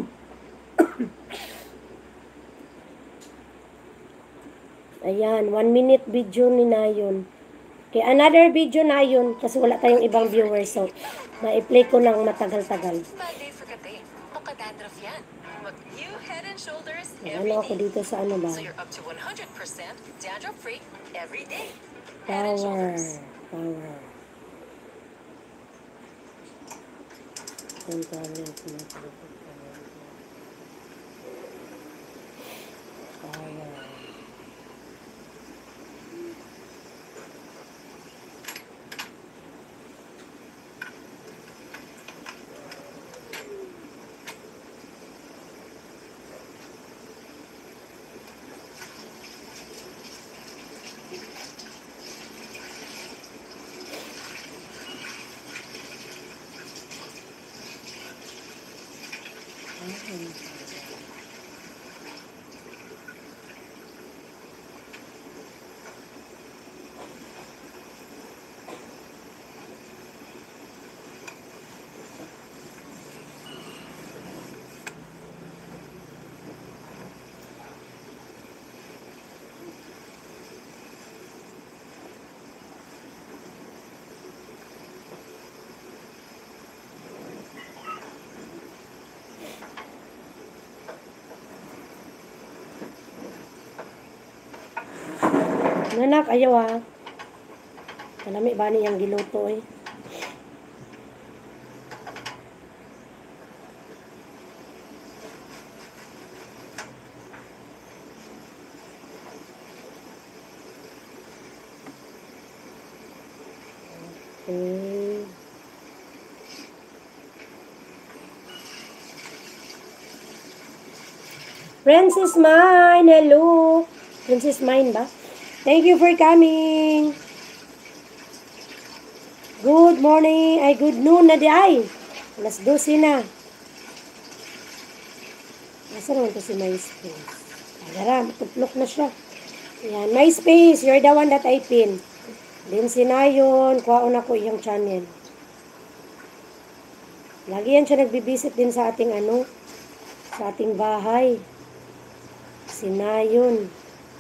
Ayan, 1 minute video ni Nayon. Okay, another video Nayon kasi wala tayong ibang viewers. So, na-play ko lang matagal-tagal. Monday for Cathay. Makadandruff yan. Mag-new Head and Shoulders every Ano ako day. dito sa ano ba? So you're up to 100% dandruff-free every day. Head and Power. Shoulders. Power. Nanak, ayaw ha. Kalami ba niyang giluto eh. Okay. Princess Mine, hello. Princess Mine ba? Thank you for coming. Good morning. Ay, good noon na di ay. Alas 12 na. Nasa naman to si MySpace? Agara, matuplok na siya. Ayan, MySpace, you're the one that I pin. Din sinayon, kuhaon ako iyang channel. Lagi yan siya nagbibisit din sa ating sa ating bahay. Sinayon.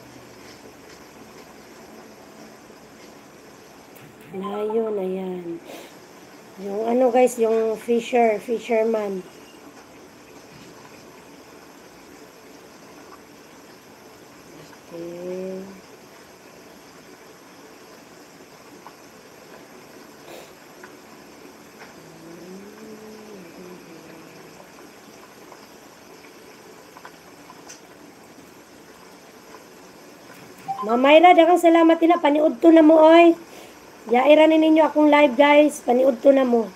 Layon, ayan. Yung guys, yung fisherman. Okay. Mamayra, dagang salamat na. Paniud to na mo, oy. Yairanin ninyo akong live, guys. Paniud to na mo.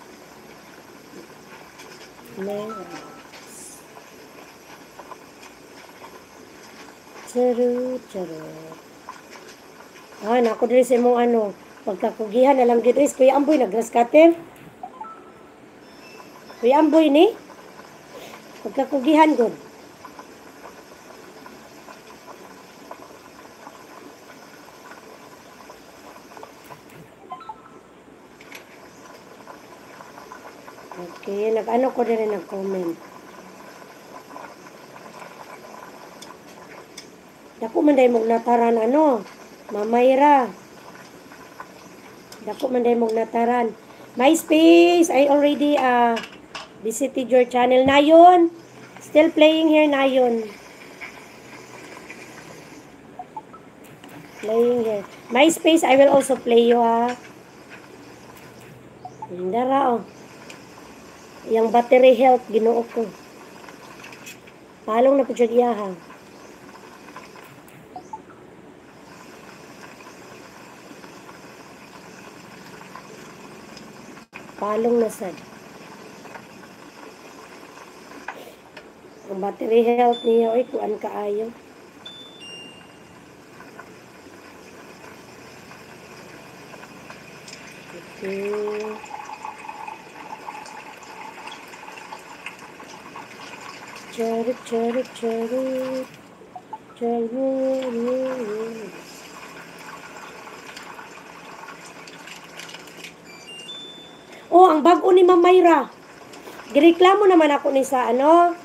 Charot. Ah, naku diri sa imong pagkakugihan na lang gid is Kuya Amboy nag-grass cutter. Kuya Amboy ni pagkakugihan gud. Okay, ko din nag-comment. Dako man day mong nataran Mamayra. Dako man day mong nataran. MySpace, I already visited your channel. Nayon, still playing here, Nayon. Playing here. MySpace, I will also play you, ha. Hindara, Yang battery health, ginuok ko. Palong na po dyan ha. Palong na sad. Ang battery health niya, kuan kaayo. Okay. Charot. Oh, ang bago ni Mamayra. Gireklamo naman ako ni sa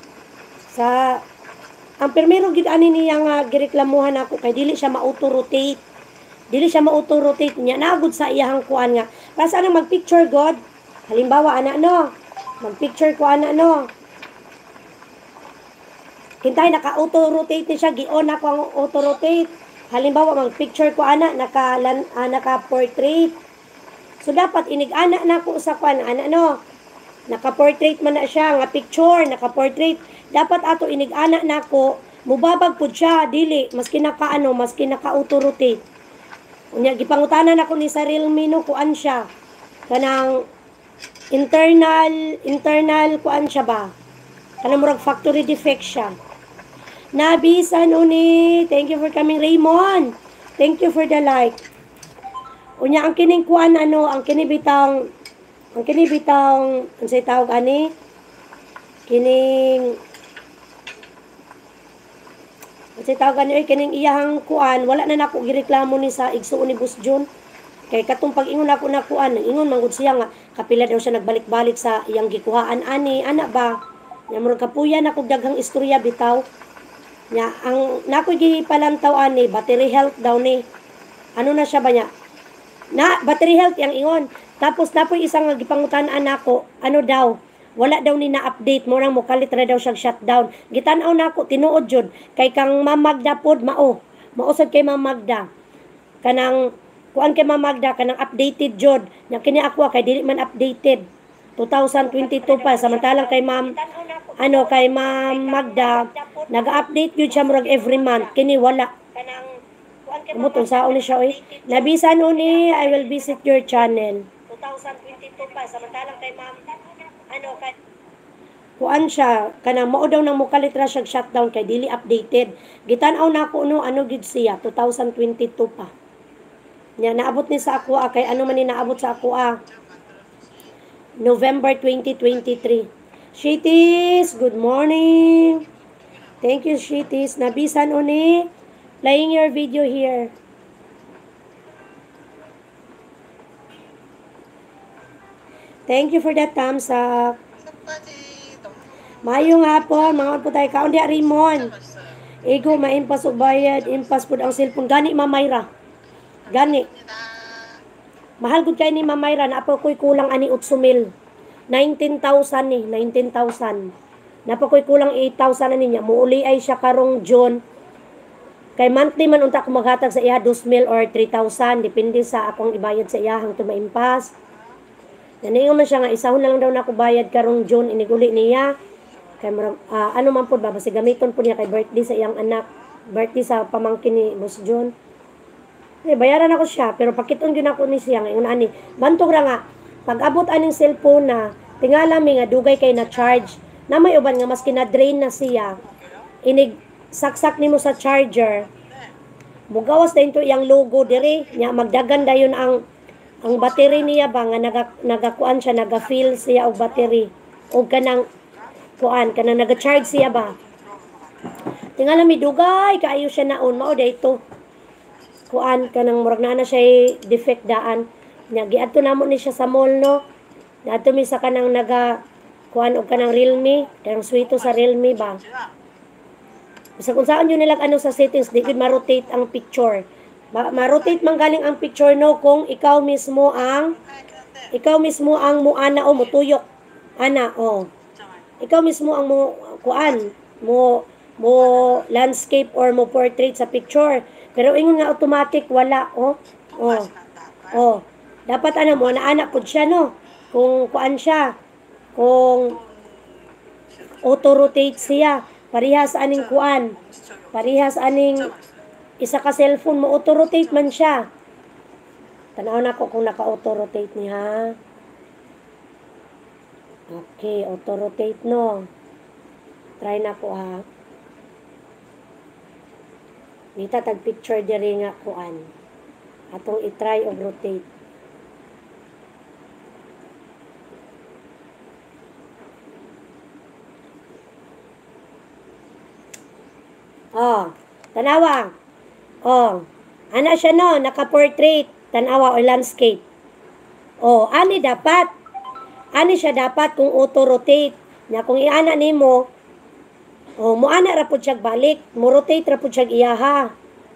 ang permero gid ani niya nga gireklamuhan ako kay dili siya ma-auto-rotate. Dili siya ma-auto-rotate niya nagud sa iyang kuan nga. Kasi mag-picture god. Halimbawa mag-picture ko Hintay naka-auto-rotate ni siya, gi-on ako ang auto-rotate. Halimbawa, mag-picture ko naka-portrait. So, dapat inig-ana na ko sa kwan, Naka-portrait man na siya, nga picture, naka-portrait. Dapat ato inig-ana nako, mubabag pud siya, dili, maski naka-ano, maski naka-auto-rotate. Unya, gipangutanan ako ni sa Realme, no, kuan siya. Kanang internal, kuan siya ba? Kanang murag factory defect siya. Nabisan uni, thank you for coming, Raymond. Thank you for the like. Unya, ang kining kuan, ano, ang kinibitang, ang say tawag ani, kining, ang say tawag ani, kining iyahang kuan, wala na nako gireklamo ni sa igsuon ni Boss John. Kay katong pag-ingon ako na kuan, ingon mangud siya nga, kapila daw siya nagbalik-balik sa iyang gikuhaan ani, ana ba? Nya murag kapuyan ako daghang istorya bitaw. Nya ang nakoy gipalantaw ani, battery health daw ni. Ano na siya ba nya? Na battery health yang ingon. Tapos napoy isang gipangutan-an nako, ano daw, wala daw ni na-update mo nang mokalit ra daw siyang shutdown. Gitan-aw nako tinuod jud kay kang Mamagda pod mao. Mausad kay Mamagda. Kanang kuan kay Mamagda kanang updated jud. Nya kini ako kay dili man updated. 2022 pa samantalang kay kay Mamagda naga-update jud siya murag every month. Kini wala. Umutong saon ni siya oy. Nabisan uni, I will visit your channel. 2022 pa samantalang kay kay kuan siya kanang mao daw nang mukalit ra siya shutdown kay dili updated. Gitan-aw nako no ano gid siya 2022 pa. Nya naabot ni sa ako kay ano man ni naabot sa ako November 2023. Shitis, good morning. Thank you Shitis. Nabisan uni. Playing your video here. Thank you for that thumbs up. Mayong hapon, mga po tayo. Kaon di Raymond. Ego, maimpas o bayad. Impas po ang cellphone. Gani, Mamayra. Gani. Mahal gud kay ni Mamayra. Napa ko'y kulang ani 8,000. 19,000 ni. 19,000. Napa ko'y kulang 8,000 na niya. Muuli ay siya karong June. Kay monthly man unta ko maghatag sa iya 2,000 or 3,000. Depende sa akong ibayad sa iya hangtod maimpas. Naningon man siya nga, isahon na lang daw na ako bayad karong June, iniguli niya. Kay ano man po ba, basi gamiton po niya kay birthday sa iyang anak. Birthday sa pamangkin ni Boss John. Bayaran ako siya, pero pakiton yun ako ni siya. Ngayon ani, bantog ra nga, pag abot aning cellphone na, tingala mi nga, dugay kay na charge. Na may uban nga, maski na drain na siya, saksak nimo sa charger. Mugawas na ito iyang logo diri, nya magdaganda yun ang battery niya ba nga nagakuan siya, naga-fill siya og battery og kanang kuan kanang naga-charge siya ba. Tingala mi dugay kaayo siya naon mao dayto. Kuan kanang murag na siya defect daan. Nya giadto namo ni siya sa mall no. Adto mi sa kanang naga kuan og kanang Realme, kanang suito sa Realme ba. Sa kung saan yun nilang ano sa settings, di gud ma-rotate ang picture. Ma-rotate man galing ang picture no kung ikaw mismo ang muana o mutuyok. Ana, ikaw mismo ang mo kuan, mo landscape or mo portrait sa picture. Pero ingon nga automatic wala, dapat ano mo na pud siya no. Kung kuan siya, kung auto-rotate siya. Parihas aning kuan. Parihas aning isa ka cellphone mo auto-rotate man siya. Tanaw na ko kung naka-auto-rotate niya. Okay, auto-rotate no. Try na ko ha. Dita tag picture diri nga kuan. Atong i-try og rotate. Tanawa. Ana siya no, naka-portrait, tanawa o landscape. Ani dapat. Ani siya dapat kung auto-rotate. Nya kung iana nimo, mo ana ra pud siya balik, mo rotate ra pud siya iyaha.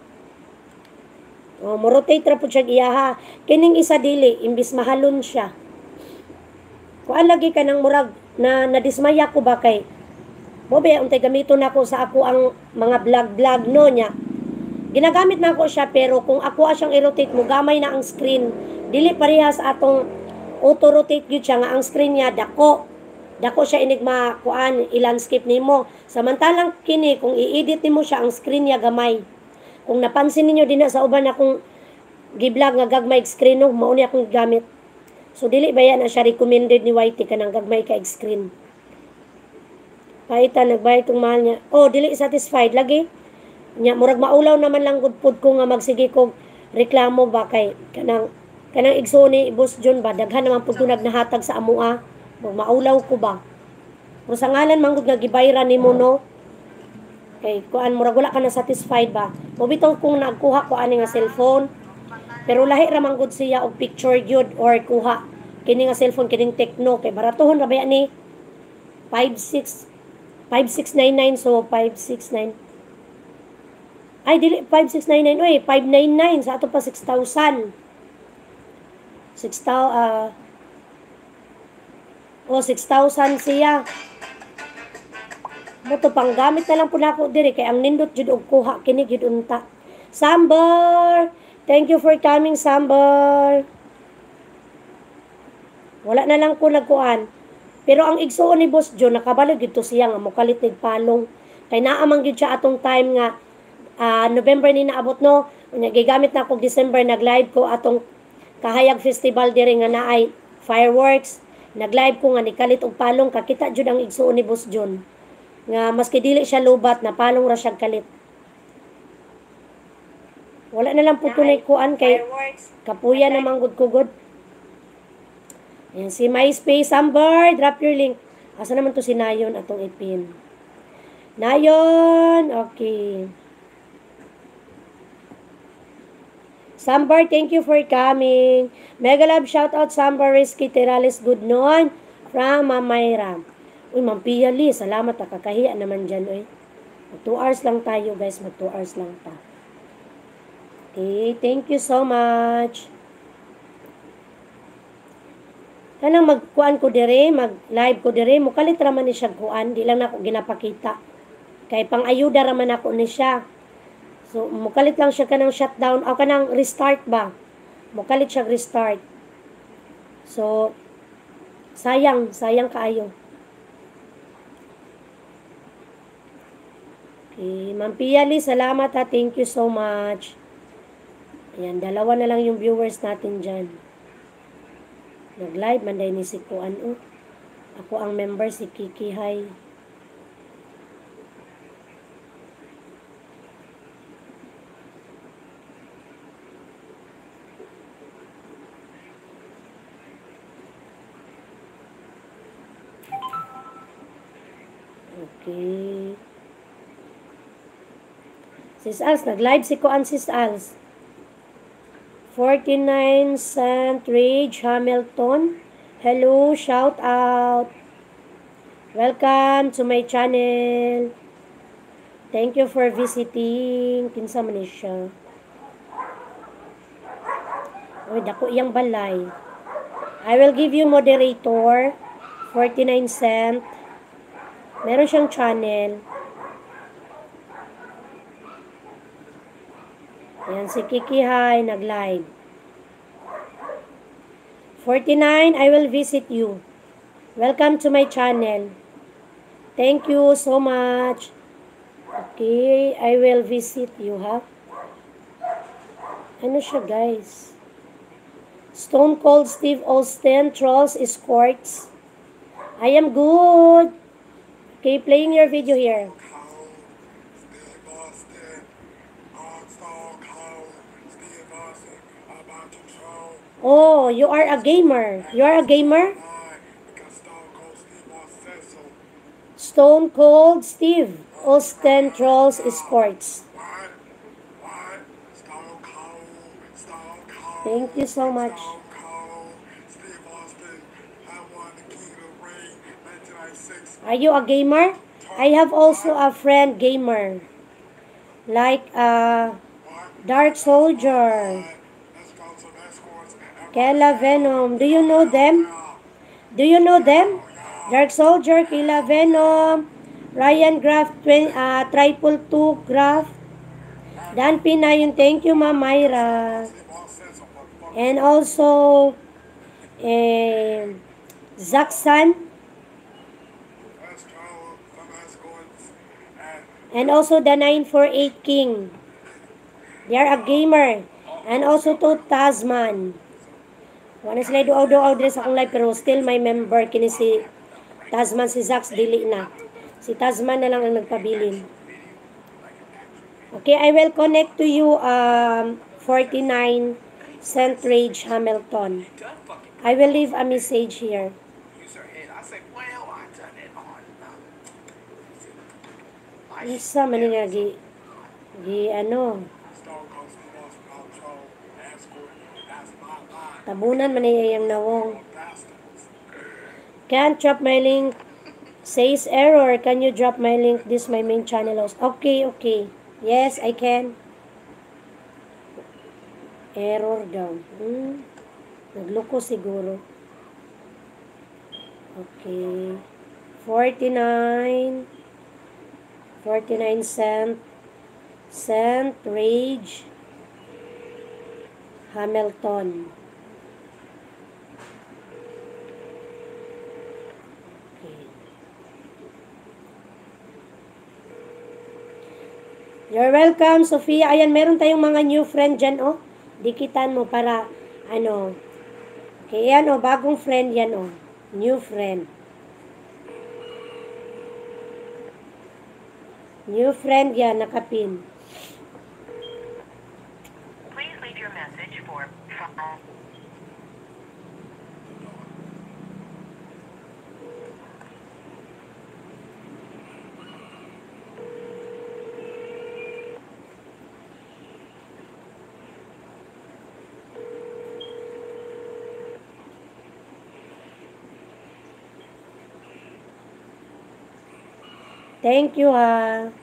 Mo rotate ra pud siya iyaha. Kining isa dili imbis mahalon siya. Kuan lagi ka nang murag na nadismaya ko ba kay Bobe, untay gamiton nako sa ako ang mga vlog no nya. Ginagamit na ako siya pero kung ako siyang i-rotate mo gamay na ang screen. Dili parehas atong auto-rotate gyud siya nga ang screen niya dako. dako siya inigma kuan i-landscape nimo. Samantalang kini kung i-edit nimo siya, ang screen niya gamay. Kung napansin niyo dinha sa uban akong gi-vlog nga gagmay screen no, mao ni akong gamit. So dili ba yan na siya recommended ni YT kanang gagmay ka screen. Paita nagbayad kong mahal niya. Oh, dili satisfied lagi. Nya murag maulaw naman lang gud pud ko nga magsige kog reklamo ba kay kanang igsoon ni Boss John ba daghan naman pud ko nagnahatag sa amoa. Maulaw ko ba. Pero sa ngalan man gud nga gibayran nimo no. Kay kuan murag wala ka na satisfied ba. Mobitong kung nagkuha ko ani nga cellphone. Pero lahi ra man gud siya og picture gyud or kuha kini nga cellphone kining Tecno kay baratohon ra ba ni 5699 so 569. Ay dili 5699 oy 599 sa ato pa 6,000. 6,000 siya. Moto pang gamit na lang po nako diri kay ang nindot jud og kuha kini gyud unta. Sambar, thank you for coming Sambar. Wala na lang ko nagkuan. Pero ang igsuon ni Boss John nakabalo gyud to siya nga mokalit nig palong. Kay naa man gyud siya atong time nga November ni naabot no. Unya gigamit na ko December nag-live ko atong Kahayag Festival diri nga naay fireworks. Nag-live ko nga nikalit og palong kakita jud ang igsuon ni Boss John. Nga maski dili siya lubat na palong ra siya kalit. Wala na lang po tunay kuan kay kapuya na manggod kugod. Yan si MySpace Amber, drop your link. Asa naman to si Nayon atong ipin. Nayon, okay. Sambar, thank you for coming. Mega love shout out Sambar Rizky Terales, good noon from Mamayra. Uy, Ma'am Pia Lee, salamat kakahiya naman dyan, uy. Mag 2 hours lang tayo, guys. Mag 2 hours lang ta. Okay, thank you so much. Kanang magkuan ko dire, mag-live ko dire, mukalit raman ni siya kuan, di lang nako ginapakita. Kay pang-ayuda raman ako ni siya. So, mukalit lang siya kanang shutdown, o kanang restart ba? Mukalit siya restart. So, sayang kaayo. Okay, Ma'am Pia Lee, salamat ha, thank you so much. Ayan, 2 na lang yung viewers natin dyan. Nag-live, manday ni si Kuan. Ako ang member, si Kiki. Hi. Okay. Sis Als, nag-live si Kuan, Sis Als. 49 St. Rage Hamilton. Hello, shout out. Welcome to my channel. Thank you for visiting. Kinsa man ni siya. Uy, dako iyang balay. I will give you moderator. 49 cent. Meron siyang channel. Ayan, si Kiki Hi, nag-live. 49, I will visit you. Welcome to my channel. Thank you so much. Okay, I will visit you, ha? Ano siya, guys? Stone Cold Steve Austin, Trolls Escorts. I am good. Okay, playing your video here. Oh, you are a gamer. You are a gamer? Stone Cold Steve Austin Trolls Escorts. Thank you so much. Are you a gamer? I have also a friend gamer. Like Dark Soldier. Kayla Venom. Do you know them? Do you know them? Dark Soldier, Kayla Venom, Ryan Graf, 222 Graf, Dan Pinayon. Thank you, Ma'am Myra. And also, Zaxan. And also the 948 King. They are a gamer. And also to Tasman. Wala sila duaw-duaw din sa akong live pero still may member kini si Tasman, si Zax dili na. Si Tasman na lang ang nagpabilin. Okay, I will connect to you 49 Cent Rage Hamilton. I will leave a message here. Isa man nga gi ano. Tabunan man yung nawong. Can't drop my link. Says error. Can you drop my link? This my main channel host. Okay, okay. Yes, I can. Error daw. Nagloko siguro. Okay. 49 cent Rage Hamilton. Okay. You're welcome, Sofia. Ayan, meron tayong mga new friend dyan, oh. Dikitan mo para, ano. Okay, yan, oh. Bagong friend yan, oh. New friend. New friend yan, nakapin. Please leave your message for Thank you, ha.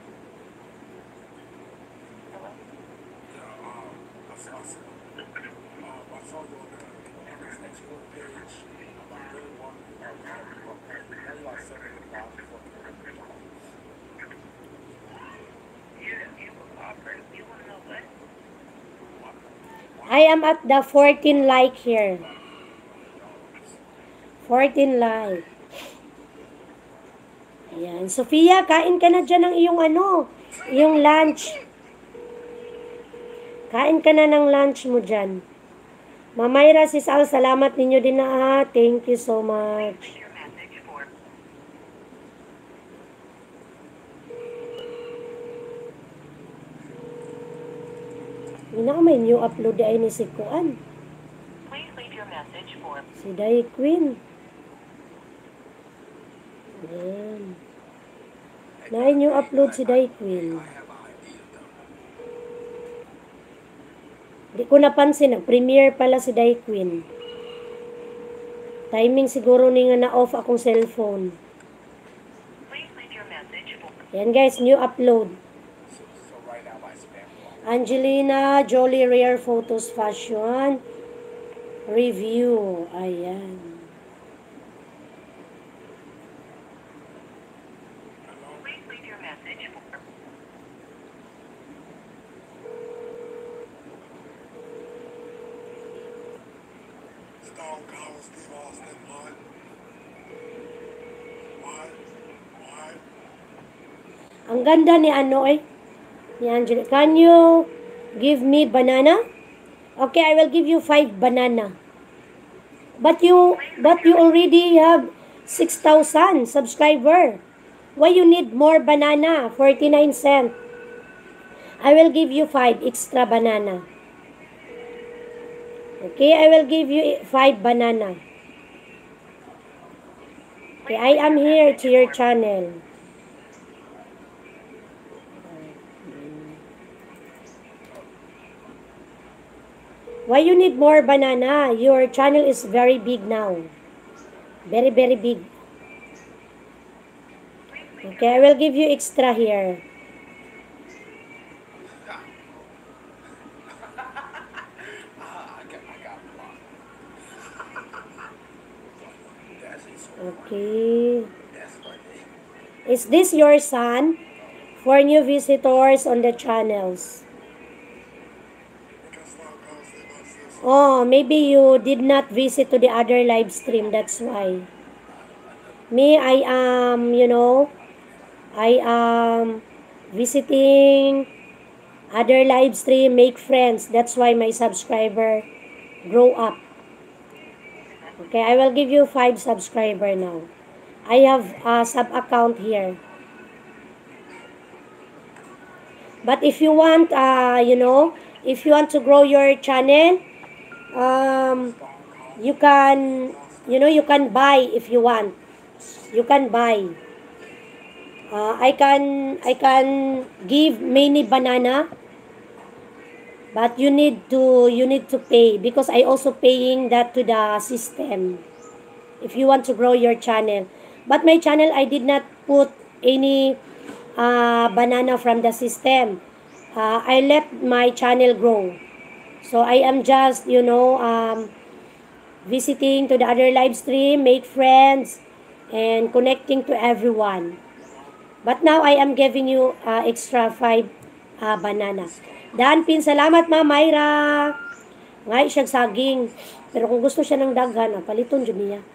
I am at the 14 like here. 14 like. Ayan. Sofia, kain ka na dyan ng iyong ano, iyong lunch. Kain ka na ng lunch mo dyan. Mamayra, sis Al, salamat ninyo din na ha. Thank you so much. your message for Hindi na may new upload ay ni si Kuan. please leave your message for Si Day Queen. Ayan. Na new upload si Day Queen. Di ko napansin, nag-premiere pala si Day Queen. Timing siguro ni nga na-off akong cellphone. please leave your message for Ayan guys, new upload. Angelina Jolie Rare Photos Fashion Review. Ayan. please leave your message for Stone Cold Steve Austin, what? What? Ang ganda ni ano eh. Ni Angela. Can you give me banana? Okay, I will give you 5 banana. But you already have 6,000 subscriber. Why you need more banana? 49 cent. I will give you 5 extra banana. Okay, I will give you 5 banana. Okay, I am here to your channel. Why you need more banana? Your channel is very big now. Very, very big. Okay, I will give you extra here. Okay. Is this your son? For new visitors on the channels. Oh, maybe you did not visit to the other live stream. That's why. Me, I am, I am visiting other live stream, make friends. That's why my subscriber grow up. Okay, I will give you 5 subscriber now. I have a sub-account here. But if you want, if you want to grow your channel, you can, you can buy if you want. You can buy. I can give many banana, but you need to pay because I also paying that to the system. If you want to grow your channel, but my channel I did not put any banana from the system. I let my channel grow. So I am just, visiting to the other live stream, make friends, and connecting to everyone. But now I am giving you extra 5 banana. Dan pin, salamat Ma Myra. Ngay siya saging. Pero kung gusto siya ng daghan, paliton dyan niya.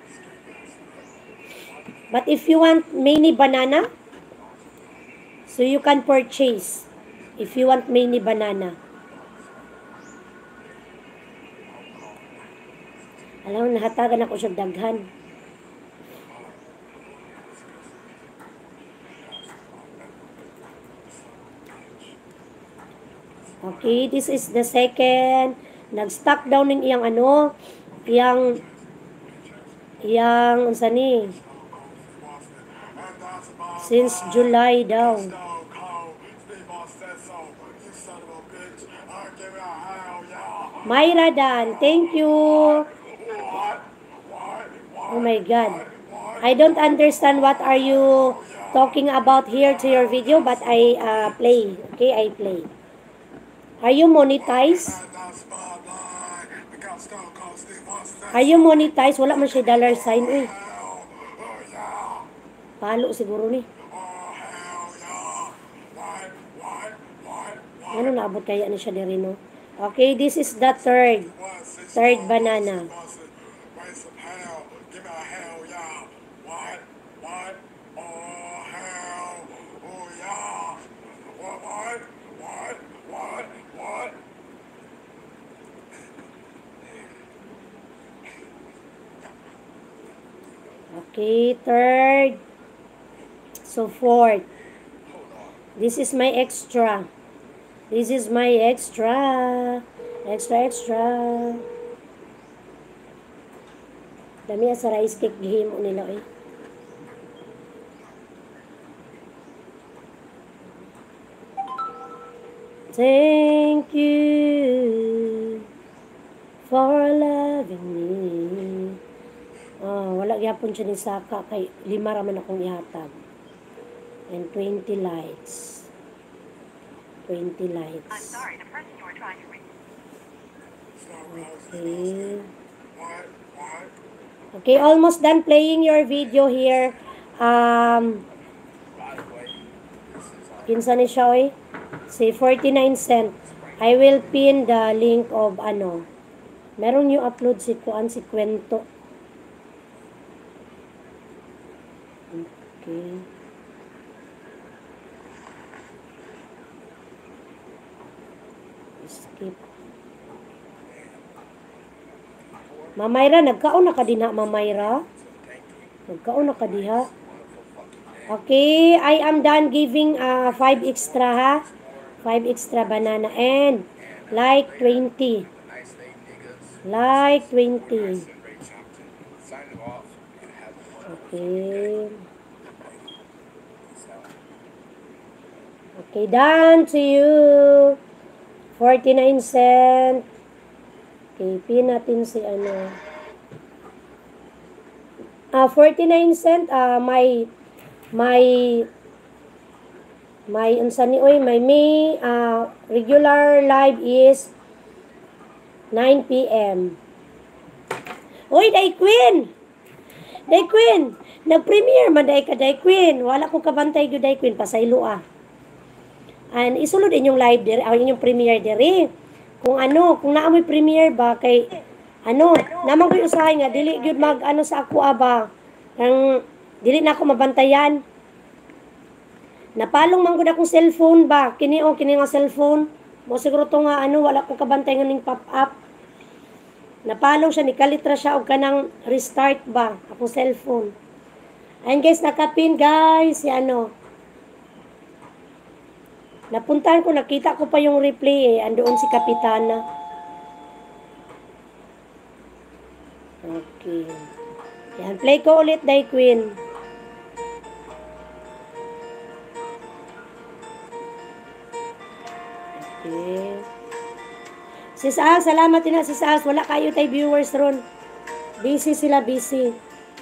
But if you want many banana, so you can purchase. If you want many banana. Alam mo, nahatagan ako siya daghan. Okay, this is the second. Nag-stock down ng iyang unsa ni? Since July daw. Myra Dan, thank you. Oh my God. I don't understand what are you talking about here to your video, but I play. Okay, I play. Are you monetized? Are you monetized? Wala man siya dollar sign. Uy. Palo siguro ni. Ano naabot kaya ni siya diri, no? Okay, this is the third banana. Okay, third. So, fourth. This is my extra. This is my extra. Extra. Dami sa rice cake gihimo nila eh. Thank you for loving me. Wala gyapon siya ni Saka kay 5 raman akong ihatag. And 20 lights. 20 lights. I'm sorry, the person you were trying to reach. Okay. Okay, almost done playing your video here. Kinsa ni siya oy? Say 49 cent. I will pin the link of Meron yung upload si Kwento. Okay. Skip. Mamayra, nagkaon na ka din ha, Mamayra? Nagkaon na ka diha? Okay, I am done giving 5 extra ha. 5 extra banana and like 20. Like 20. Okay. Okay, done to you. 49 cent. Okay, pin natin si 49 cent. My regular live is 9 p.m. Uy, Day Queen! Nag-premiere man Day Queen. Wala ko kabantay gyud Day Queen, pasaylo ah. And isulod inyong live dire, inyong premiere dire. Kung naamoy premiere ba kay naman ko usahay nga dili gyud mag sa ako ba. Ang Dili na ako mabantayan. Napalong man gud akong cellphone ba? Kini nga cellphone. Mo siguro to nga wala ko kabantay nganing pop-up. Napalong siya, nikalitra siya og kanang restart ba akong cellphone. Ayun guys, nakapin guys, si napuntahan ko, nakita ko pa yung replay andoon si Kapitana. Okay. Yan, play ko ulit, Day Queen. Okay. Sis Al, salamat din na Sis Al. Wala kayo tayo viewers ron. Busy sila, busy.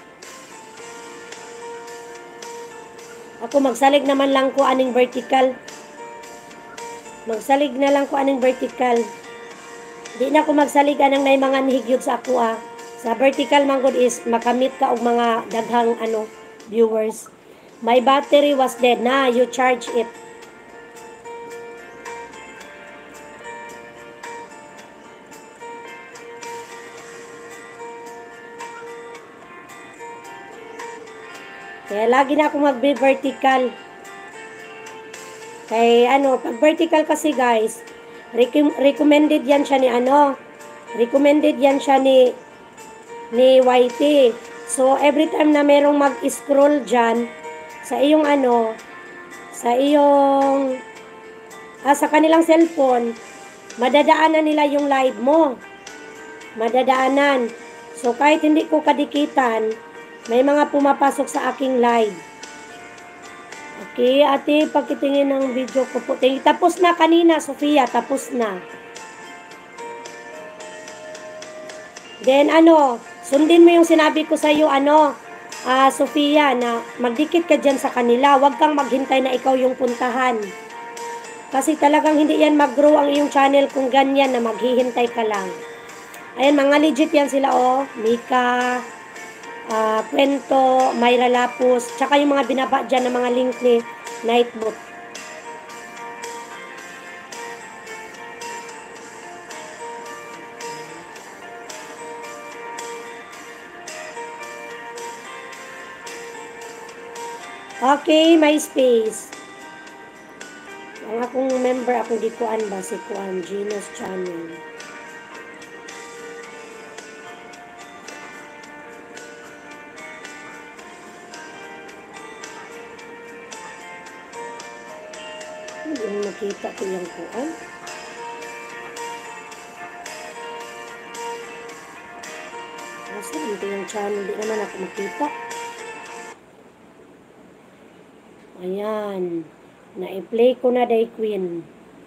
Ako magsalig naman lang ko aning vertical. Magsalig na lang ko aning vertical. Di na ako magsalig anang nay mga nihigyod sa ako Sa vertical man gud is makamit ka og mga daghang viewers. My battery was dead. Na, you charge it. Kaya lagi na ako magbe-vertical. Kay pag vertical kasi guys, recommended yan siya ni recommended yan siya ni YT. So every time na merong mag-scroll diyan sa iyong sa iyong sa kanilang cellphone, madadaanan nila yung live mo. Madadaanan. So kahit hindi ko kadikitan, may mga pumapasok sa aking live. Okay, ate, pagkitingin ng video ko po. Tapos na kanina, Sofia. Tapos na. Then, sundin mo yung sinabi ko sa iyo, Sofia, na magdikit ka dyan sa kanila. Huwag kang maghintay na ikaw yung puntahan. Kasi talagang hindi yan mag-grow ang iyong channel kung ganyan na maghihintay ka lang. Ayan, mga legit yan sila, Mika, Kwento, Myra Lapus, tsaka yung mga binaba dyan ng mga link ni Nightbot. Okay, MySpace. Ang akong member, akong gikuan ba, si Kuan, Gino's Channel. Hindi mo makita ko yung kuan. Nasaan ito yung channel? Hindi naman ako makita. Ayan. Na-play ko na, Day Queen.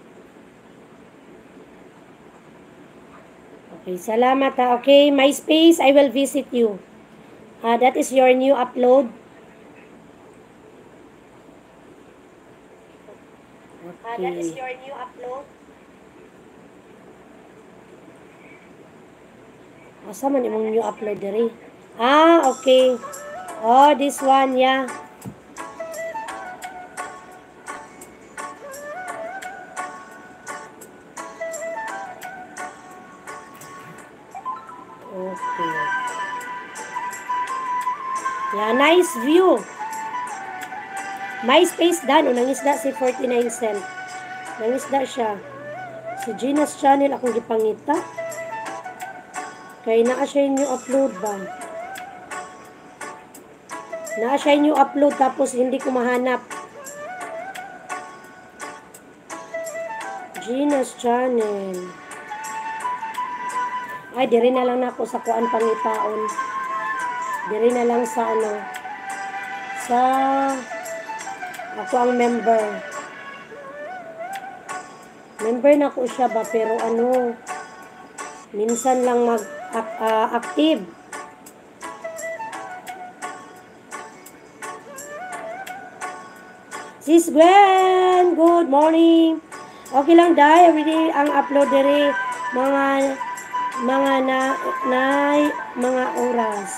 Okay, salamat ha. Okay, MySpace, I will visit you. That is your new upload. Okay. That is your new upload. Asa man imong new upload diri? Okay. Oh, this one, yeah. Okay. Yeah, nice view. MySpace dan, nangisda si 49 cent. Nangisda siya. Si Gina's Channel akong gipangita. Kaya naa siya yung upload ba? Naa siya yung upload tapos hindi ko mahanap. Gina's Channel. Ay, diri na lang ako sa kuan pangitaon. Diri na lang sa sa ako ang member. Member na ko siya ba, pero minsan lang active. Sis Gwen, good morning. Okay lang dai, everyday ang upload diri mga oras.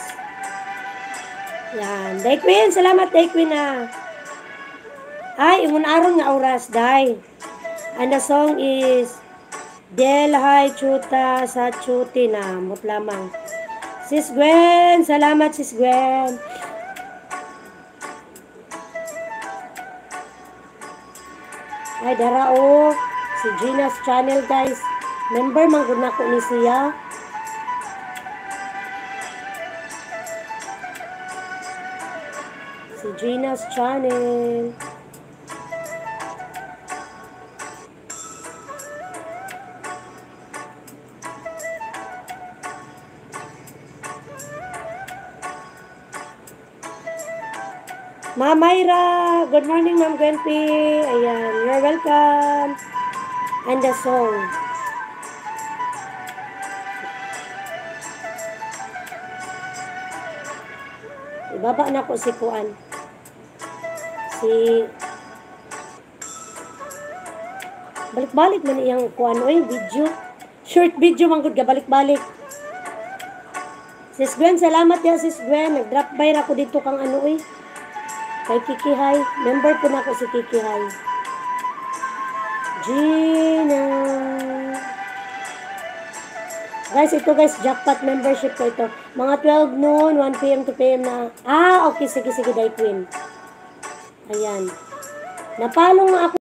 Yan. Day Queen, salamat Day Queen na. Ay, ingon aron nga oras, Day. And the song is Del Hay Chuta sa Chuti na. Mut lamang. Sis Gwen, salamat Sis Gwen. Ay, dara o. Si Gina's channel, guys. Member, manggod na ko ni siya. Si Gina's channel. Ma'am Myra, good morning Ma'am Gwenpi. Ayan, you're welcome. And the song. Ibaba na ko si Kuan. Si balik-balik man iyang Kuan oy video. Short video man gud balik-balik. Sis Gwen, salamat ya Sis Gwen. Nag-drop by ra ko dito kang ano oy. Kay Kiki Hi. Member po na ako si Kiki Hi. Gina. Guys, ito guys, jackpot membership ko ito. Mga 12 noon, 1 p.m. to p.m. na. Ah, okay. Sige, Day Queen. Ayan. Napalong na ako.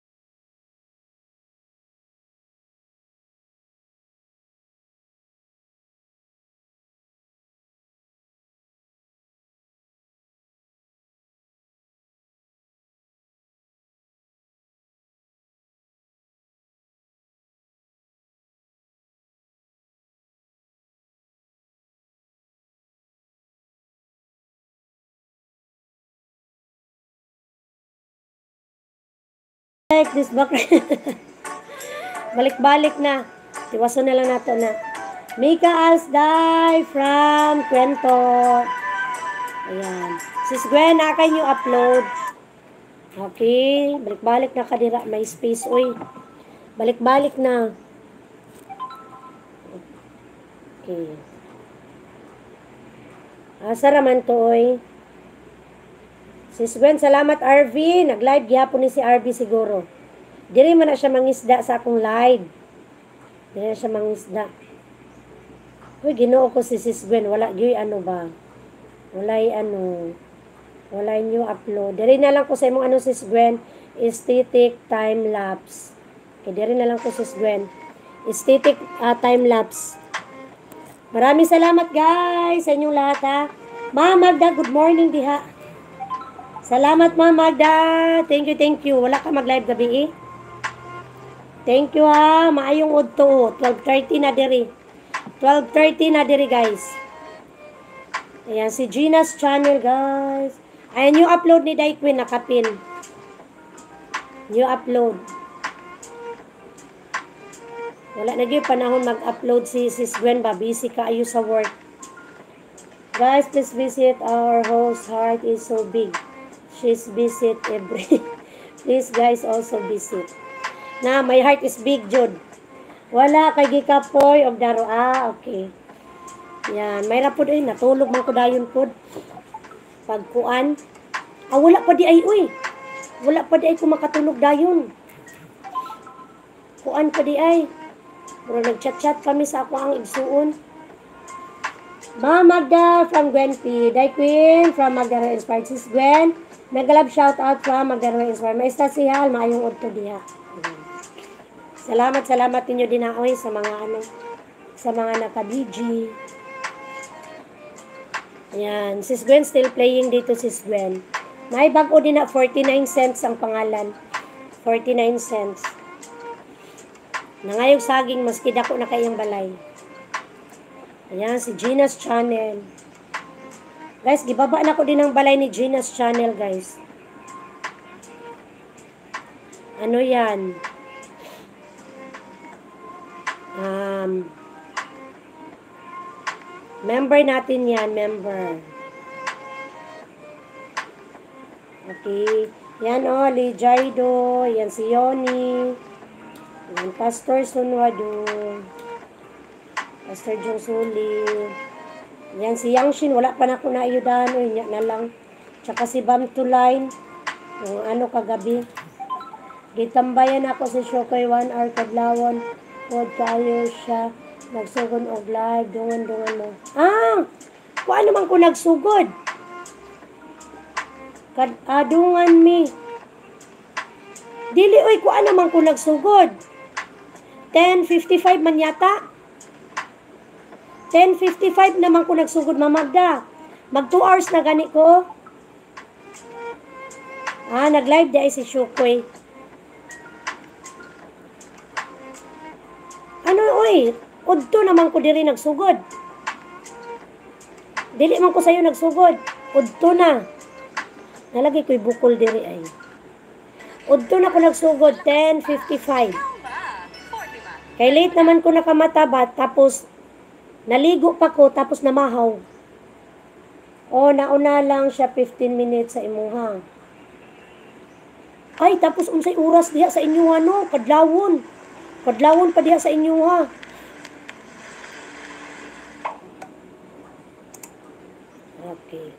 Like this back. Balik-balik na. Tiwaso na lang nato na. Mika Alsday from Kwento. Ayan. Sis Gwen, akan yung upload. Okay. Balik-balik na kadira. May space, uy. Balik-balik na. Okay. Asa raman to, uy. Sis Gwen, salamat RV. Nag-live gyapon ni si RV siguro. Diri man na siya mangisda sa akong live. Diri na siya mangisda. Uy, Ginoo ko si Sis Gwen. Wala gyud ano ba? Walay ano. Walay new upload. Diri na lang ko sa imong ano Sis Gwen. Aesthetic time lapse. Okay, diri na lang ko Sis Gwen. Aesthetic time lapse. Maraming salamat guys sa inyong lahat ha. Ma'am Magda, good morning diha. Salamat Ma'am Magda. Thank you. Wala ka mag-live gabi eh. Thank you ha. Maayong udto. 12:30 na diri. 12:30 na diri guys. Ayan, si Gina's channel guys. Ayan yung upload ni Day Queen nakapin. New upload. Wala na gyud panahon mag-upload si Sis Gwen ba. Busy ka ayo sa work. Guys, please visit our host. Heart is so big. She's visit every. Please guys also visit. Na my heart is big jud. Wala kay gikapoy of daro. Ah, okay. Yan, may ra pud ay natulog man ko dayon pud. Pagkuan. Ah, wala pa di ay uy. Wala pa di ay ko makatulog dayon. Kuan pa di ay. Pero nagchat-chat kami sa ako ang igsuon. Ma'am Magda from Gwen P. Day Queen from Magda Inspired. Sis Gwen. Nag-love shout out from Magda Inspired. Maista si Hal, maayong udto diha. Salamat ninyo din oy sa mga ano, sa mga naka-BG. Ayan, Sis Gwen still playing dito Sis Gwen. May bago din na 49 cents ang pangalan. 49 cents. Nangayog saging maski dako na kayang balay. Ayan, si Gina's channel. Guys, gibaba na ko din ang balay ni Gina's channel, guys. Ano yan? Member natin yan, member. Okay. Yan o, Lijaido. Yan si Yoni. Yan, Pastor Sunwado. Pastor Jong Suli. Yan si Yangshin, wala pa na ako naayudahan. O, yan na lang. Tsaka si Bam Tuline. Yung ano kagabi. Gitambayan ako si Shokoy 1 hour kadlawon. Huwag kayo siya. Nagsugod og live. Dungan mo. Ah! Kung ano man ko nagsugod? Dungan mi. Dili, oy, kuan naman ko nagsugod. 10:55 man yata. 10:55 naman ko nagsugod, Mamagda. Mag 2 hours na gani ko. Nag-live di ay si Shukoy. Ano, oy? Udto naman ko diri nagsugod. Dili man ko sa'yo nagsugod. Udto na. Nalagay ko'y bukol diri ay. Udto na ko nagsugod, 10:55. Kay late naman ko nakamatabat, tapos naligo pa ko, tapos namahaw. Nauna lang siya 15 minutes sa imuha. Ay, tapos unsay oras diha sa inyo, no? Kadlawon. Kadlawon pa diha sa inyo, ha? Okay.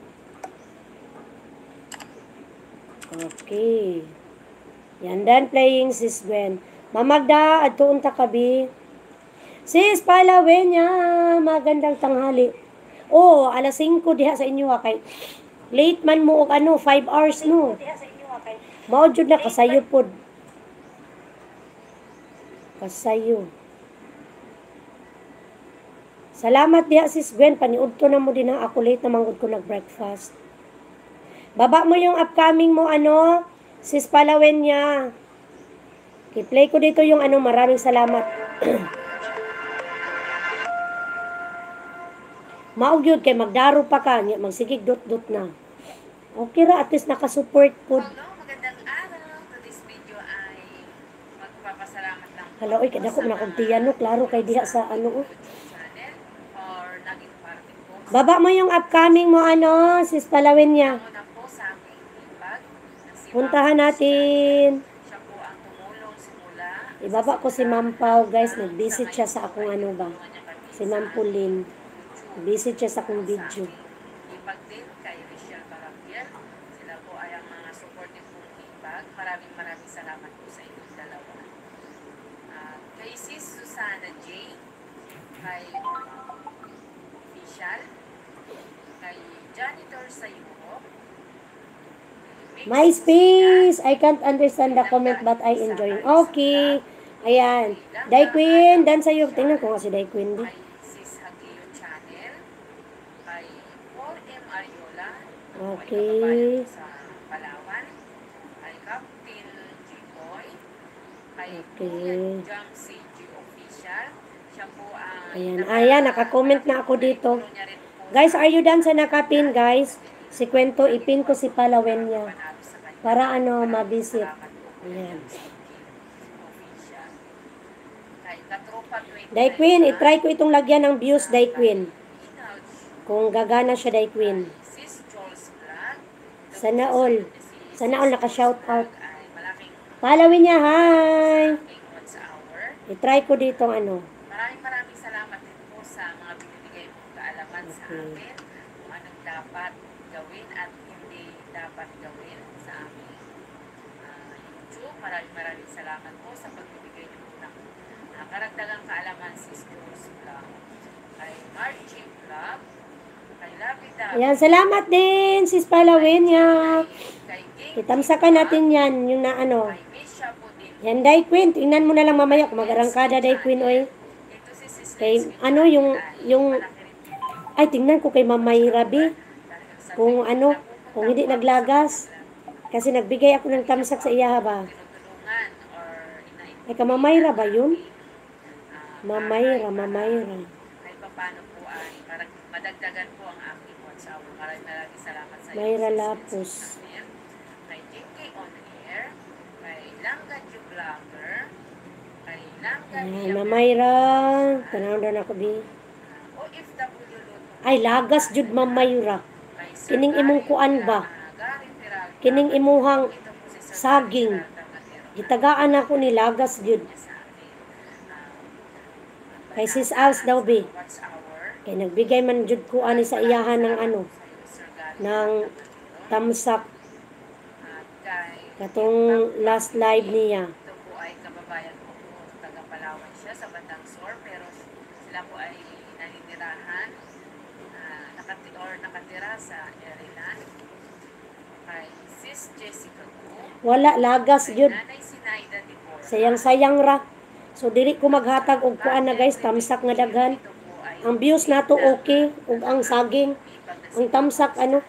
Okay. Yan, done playing, Sis Gwen. Mamagda, adtuon ta kabi. Sis Palawenya, magandang tanghali. Alas 5 diha sa inyo, ha? Kay late man mo og 5 hours, no? Mao jud na kasayo pod. Kasayo. Salamat diha, Sis Gwen, paniudto na mo din ang ako, late na manggod ko nag-breakfast. Baba mo yung upcoming mo, Sis Palawenya. I-play ko dito yung maraming salamat. Maog yun, kay magdaro pa ka, magsigig dot-dot na. Okay ra, at least nakasupport po. Magandang araw. Today's video ay magpapasalamat lang Hala, oy, kada ko na kong tiyano, klaro kay diha sa channel or naging parte po. Baba mo yung upcoming mo, Sis Palawenya. Muna po sa aking feedback. Puntahan natin. Siya po ang tumulong simula. Ibaba ko si Ma'am Pau, guys. Nag-visit siya sa akong si Ma'am Pauline. Nag-visit siya sa akong video. Feedback din kay Rachel Parapiel. Sila po ay ang mga supportive pong feedback. Maraming salamat po sa inyong dalawa. Kay Sis Susana J. Kay Official. Kay Janitor sa Europe. My space. I can't understand the comment but I enjoying. Okay. Ayan. Day Queen. Dan sa'yo. Tingnan ko nga si Day Queen. Di. Kay Sis Hagiyo Channel. Kay Paul M. Ariola. Okay. Sa Palawan. Kay Captain G-Boy. Kay Okay. Jam CG Official. Siya po ang Ayan. Naka-comment na ako dito. Guys, are you done sa nakapin, guys? Si Kwento, ipin ko si Palawenya. Para mabisit. Ayan. Day Queen, itry ko itong lagyan ng views, Day Queen. Kung gagana siya, Day Queen. Sana all. Sana all naka-shoutout. Palawenya, hi! Itry ko dito Maraming salamat din po sa mga binibigay mong kaalaman sa amin. Kung anong dapat gawin at hindi dapat gawin sa aming YouTube. Maraming salamat po sa pagbibigay niyo po ng karagdagang kaalaman sa Schools Vlog. Kay Marchie Vlog. Kay Lapida. Ayan, salamat din, Sis Palawenya. Kay Ging. Itamsakan natin yan, yung Kay Misha po din. Yan, Day Queen. Tingnan mo na lang mamaya kung mag-arangkada, Day Queen, oy. Ito si Sis Kay, ay, tingnan ko kay Mamay Rabi. Kung hindi naglagas. Kasi nagbigay ako ng tamsak sa iya, ba? tinutulungan or Ay, kamamayra ba yun? Mamayra. kahit pa paano po ay madagdagan po ang aking watch hour. Maraming salamat sa iyo. Mayra Lapus. Kay JK On Air, kay Langga Ju Vlogger, kay Langga Ayan, Mamayra. Tanawin doon ako, bi. OFW Luto, Ay, lagas jud Mamayra. kay Sir Kining imong kuan ba? Gary Peralta, Kining imuhang ito po si Sir saging. Gary Peralta Matero Gitagaan ako ni lagas jud. sa amin. Kay Sis Als daw, bi. Watch hour, Kay nagbigay man jud ko ani sa iyahan ng sa iyo, Sir Gary ng tamsak at kay katong last live niya. ito po ay kababayan ko po, taga Palawan siya sa Bandang Sor, pero sila po ay naninirahan nakatira sa Erilan. Kay Sis Jessica po, Wala lagas kay jud. Nanay Sinay Sayang-sayang ra. So dili ko maghatag og kuan na guys, tamsak nga daghan. Ang views nato okay ug ang saging, ang tamsak ano,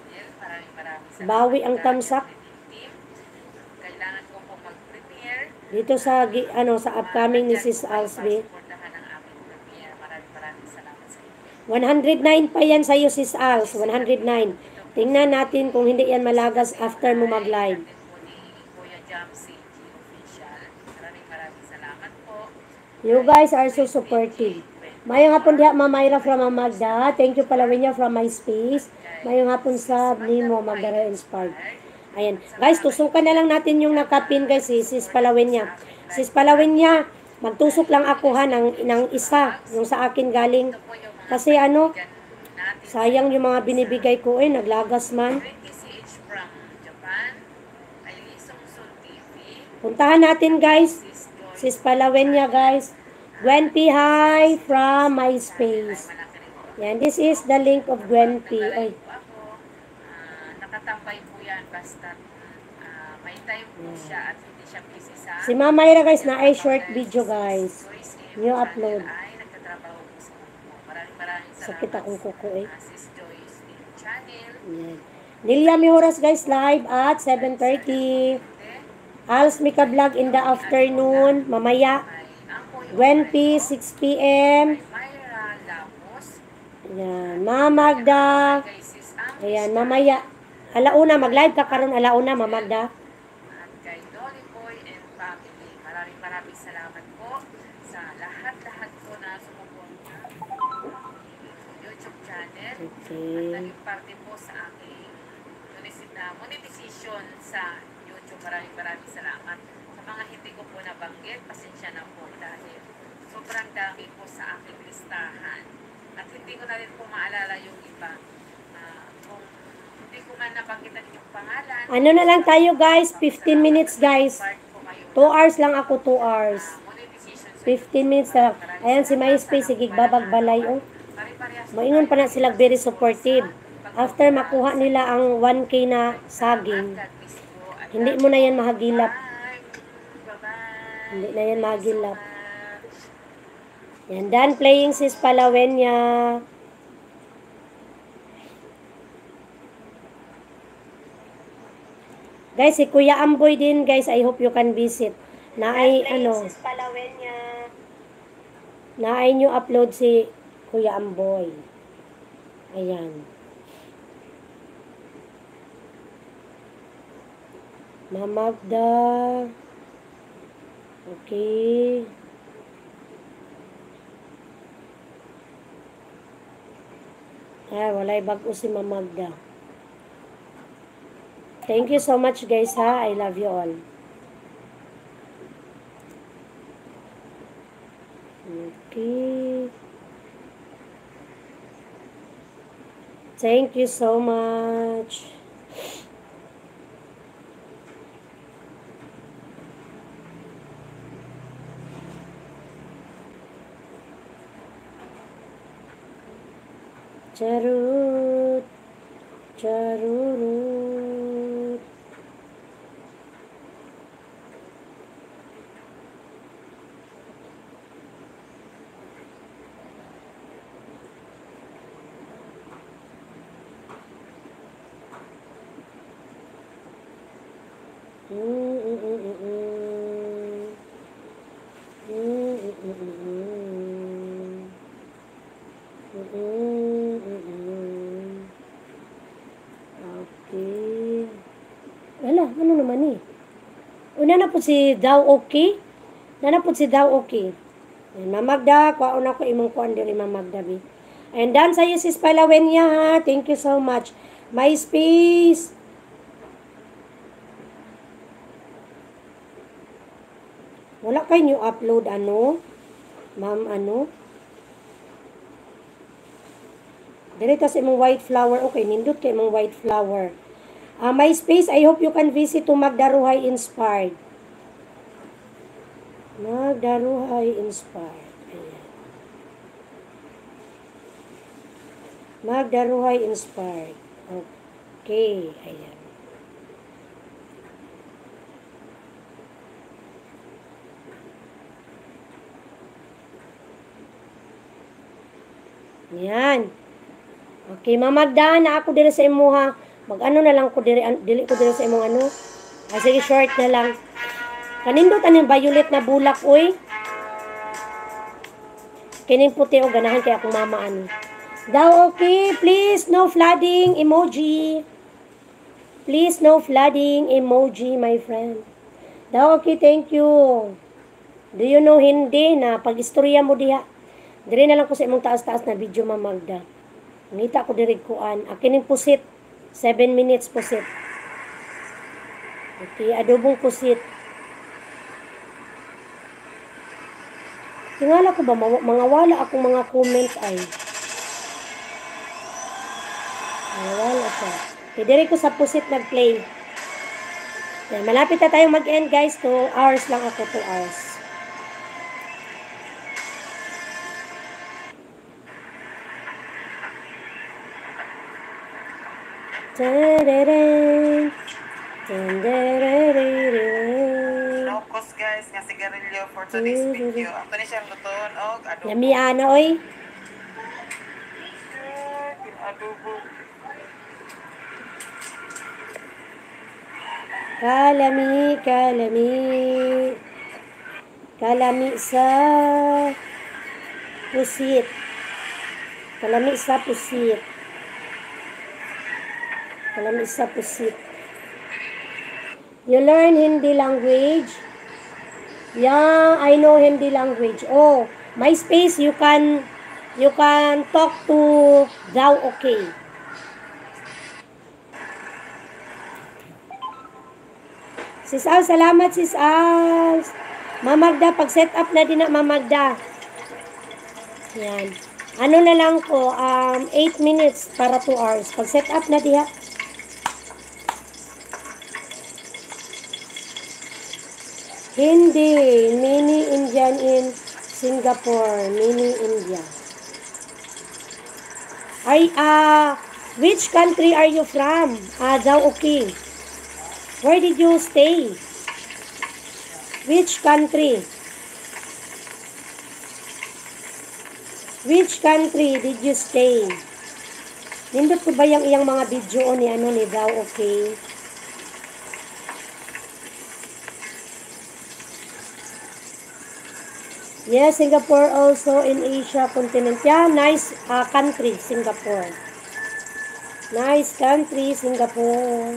bawi ang tamsak. Kailangan ko po mag-prepare. Dito sa ano sa upcoming ni Sis Alsby. Suportahan ang aming premiere. Maraming salamat sa inyo. 109 pa yan sa'yo, Sis Als. 109. Tingnan natin kung hindi yan malagas after mo mag-live. Natin po ni Kuya Jamsi G Official. Maraming salamat po. You guys are so supportive. Mayong hapon diha, Mamayra from Magda. Thank you Palawinya from MySpace. Mayong hapon sa Nimo Magdara Inspired. Ayan. Guys, tusukan na lang natin yung nakapin guys, Sis Palawinya. Sis Palawinya, magtusok lang ako ha ng isa. Yung sa akin galing. Kasi ano, sayang yung mga binibigay ko naglagas man. PCH from Japan. Aili Songsun TV. Puntahan natin guys. Sis Palawenya guys. Gwen P. Hi from MySpace. Yan, this is the link of Gwen P. Ay, Ako, nakatambay po yan basta may time po siya at hindi siya busy sa si Mama Ira guys na ay short video guys. Joyce A. New upload. Ay nagtatrabaho po sa kuko. Maraming Sakit akong kuko Sis Joyce A. Channel. Yan. Nilia Mihoras guys live at 7:30. Als Mika Vlog in the afternoon. Mamaya. Gwen P. 6 p.m. Myra Lamos. Yan. Mamagda. Kay Sis Ang. Ayan, mamaya. Alauna, mag-live ka karon alauna, Mamagda. At kay Dolly Boy and family. Maraming salamat po sa lahat-lahat po na sumuporta YouTube channel. At Okay. naging parte po sa aking monetization sa YouTube. Maraming salamat. Sa mga hindi ko po nabanggit, pasensya na po dahil sobrang dami po sa aking listahan. At hindi ko na rin po maalala yung iba. Kung hindi ko man nabanggitan yung pangalan, Ano na lang tayo guys, 15 minutes guys. part ko kayo 2 hours lang ako, 2 hours. monetization. 15 minutes lang. Ayan si MySpace, sige babagbalay. Oh. Pare-parehas Moingon pa na sila very supportive. After makuha nila ang 1K na saging, hindi mo na yan mahagilap. Bye-bye. Hindi na yan mahagilap. Yan, done playing Sis Palawenya. Guys, si Kuya Amboy din, guys. I hope you can visit. Na ay, ano, na ay nyo upload si Kuya Amboy. Ayan. Mamagda. Okay. Walay bago si Mamagda. Thank you so much guys ha. I love you all. Okay. Thank you so much. Charut. Charurut. Okay. Wala, ano naman eh. Una na po si Daw Okay. Na po si Daw Okay. Ayan, Mamagda, kwaon ako imong kuan diri Mamagda bi. And done sa'yo sis Palawenya ha. Thank you so much. MySpace. Wala kayo new upload ano? Ma'am ano? Dito sa imong white flower. Okay, nindot kay imong white flower. MySpace, I hope you can visit to Magdaruhay Inspired. Magdaruhay Inspired. Ayan. Magdaruhay Inspired. Okay, ayan. Yan. Okay, mamagda na ako dire sa imo ha. Mag-ano na lang ko dire, dili ko dire sa imong ano. Sige, short na lang. Kanindot anong violet na bulak, oy. Kining puti o ganahan kaya akong mama ano. Daw okay, please no flooding emoji. Please no flooding emoji, my friend. Daw okay, thank you. Do you know hindi na pag-istorya mo diha? Dire na lang ko sa imong taas-taas na video, mamagda. Ngita ko diri kuan. Akining pusit. 7 minutes pusit. Okay, adobong pusit. Tingala ko ba mga wala akong mga comment ay. Mga wala siya. Okay, diri ko sa pusit nag-play. Yan, malapit na tayong mag-end guys. 2 hours lang ako, 2 hours. Tadadang. Tadadadadadang. Locos guys, nga sigarilyo for today's video. Ang ni siyang lutoon og adobo. Yami ana oy. Adobo. Kalami, kalami. Kalami sa pusit. Kalami sa pusit. Kalami sa pusit. You learn Hindi language? Yeah, I know Hindi language. Oh, MySpace, you can talk to Daw okay. Sis Al, salamat Sis Al. Mamagda, pag-set up na din na Mamagda. Yan. Ano na lang ko, 8 minutes para 2 hours. Pag-set up na diha. Hindi. Mini Indian in Singapore. Mini India. Which country are you from? Daw okay. Where did you stay? Which country? Which country did you stay? Nindot ko ba yung iyang mga video ni ano ni Daw okay? Yes, Singapore also in Asia continent. Yeah, nice country, Singapore. Nice country, Singapore.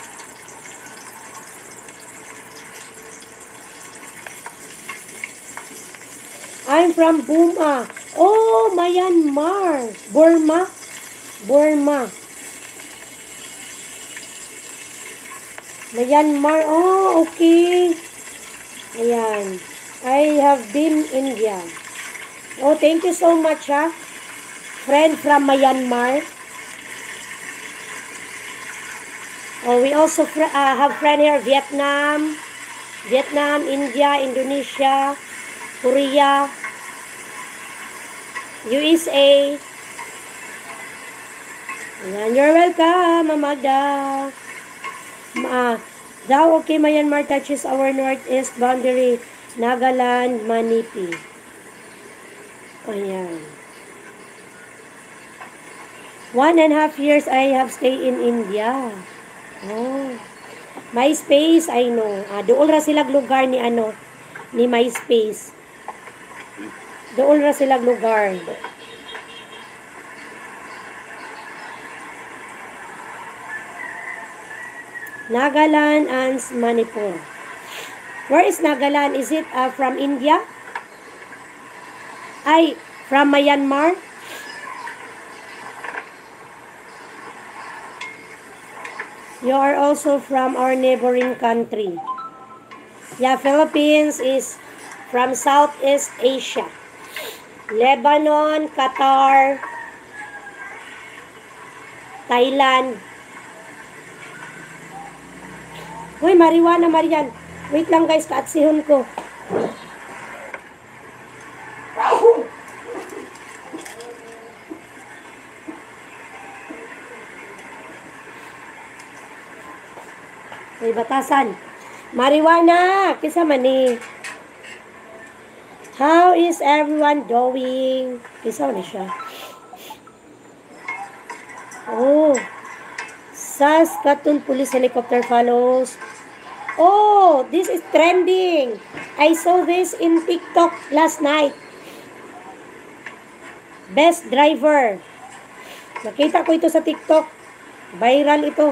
I'm from Burma. Oh, Myanmar. Burma. Burma. Myanmar. Oh, okay. Ayan. I have been India. Oh, thank you so much, ha. Friend from Myanmar. Oh, we also have friend here, Vietnam, India, Indonesia, Korea, USA. Ayan, you're welcome, Mamagda. Daw okay, Myanmar touches our northeast boundary. Nagaland, Manipi. Ayan. 1.5 years I have stayed in India. Oh. MySpace, I know. Doon ra silang lugar ni ano, ni MySpace. Doon ra silang lugar. Nagaland and Manipur. Where is Nagaland? Is it from India? From Myanmar? You are also from our neighboring country. Yeah, Philippines is from Southeast Asia. Lebanon, Qatar, Thailand. Uy, marijuana, Marian. Wait lang guys, kaatsihon ko. May batasan. Marijuana, kisa mani. How is everyone doing? Kisa ni siya. Oh. Saskatoon police helicopter follows. Oh, this is trending. I saw this in TikTok last night. Best driver. Nakita ko ito sa TikTok. Viral ito.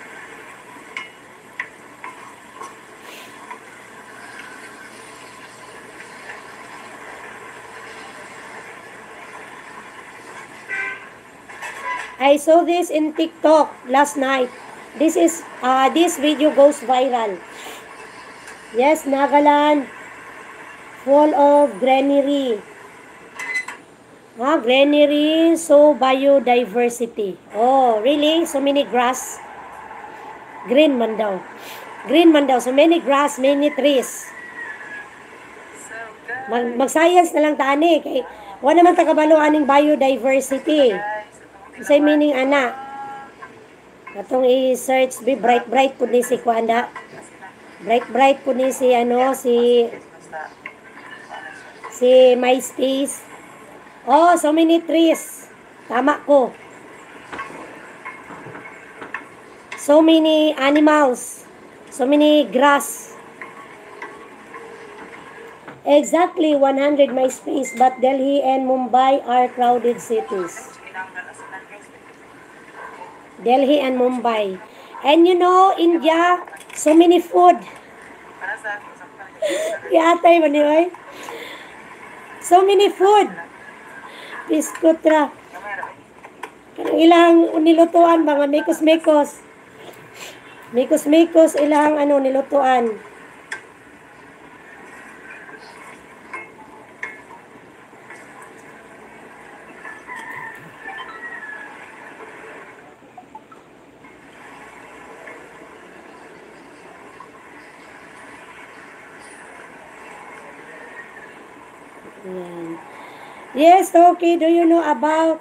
I saw this in TikTok last night. This video goes viral. Yes, Nagaland, full of granary. Granary, so biodiversity. Oh, really? So many grass. Green man daw. Green man daw. So many grass, many trees. Mag-science na lang tani. Kay, wala naman takabalo aning biodiversity. Say meaning ana. Atong i-search be bright po ni si Kuanda. Bright po ni si si MySpace. Oh, so many trees. Tama ko. So many animals. So many grass. Exactly 100 MySpace, but Delhi and Mumbai are crowded cities. Delhi and Mumbai. And you know, India, so many food. Yatay ba niyo? So many food. Biskutra. Kanang ilang nilutuan, mga mekos-mekos. Mekos-mekos, ilang nilutuan. Ayan. Yes, okay. Do you know about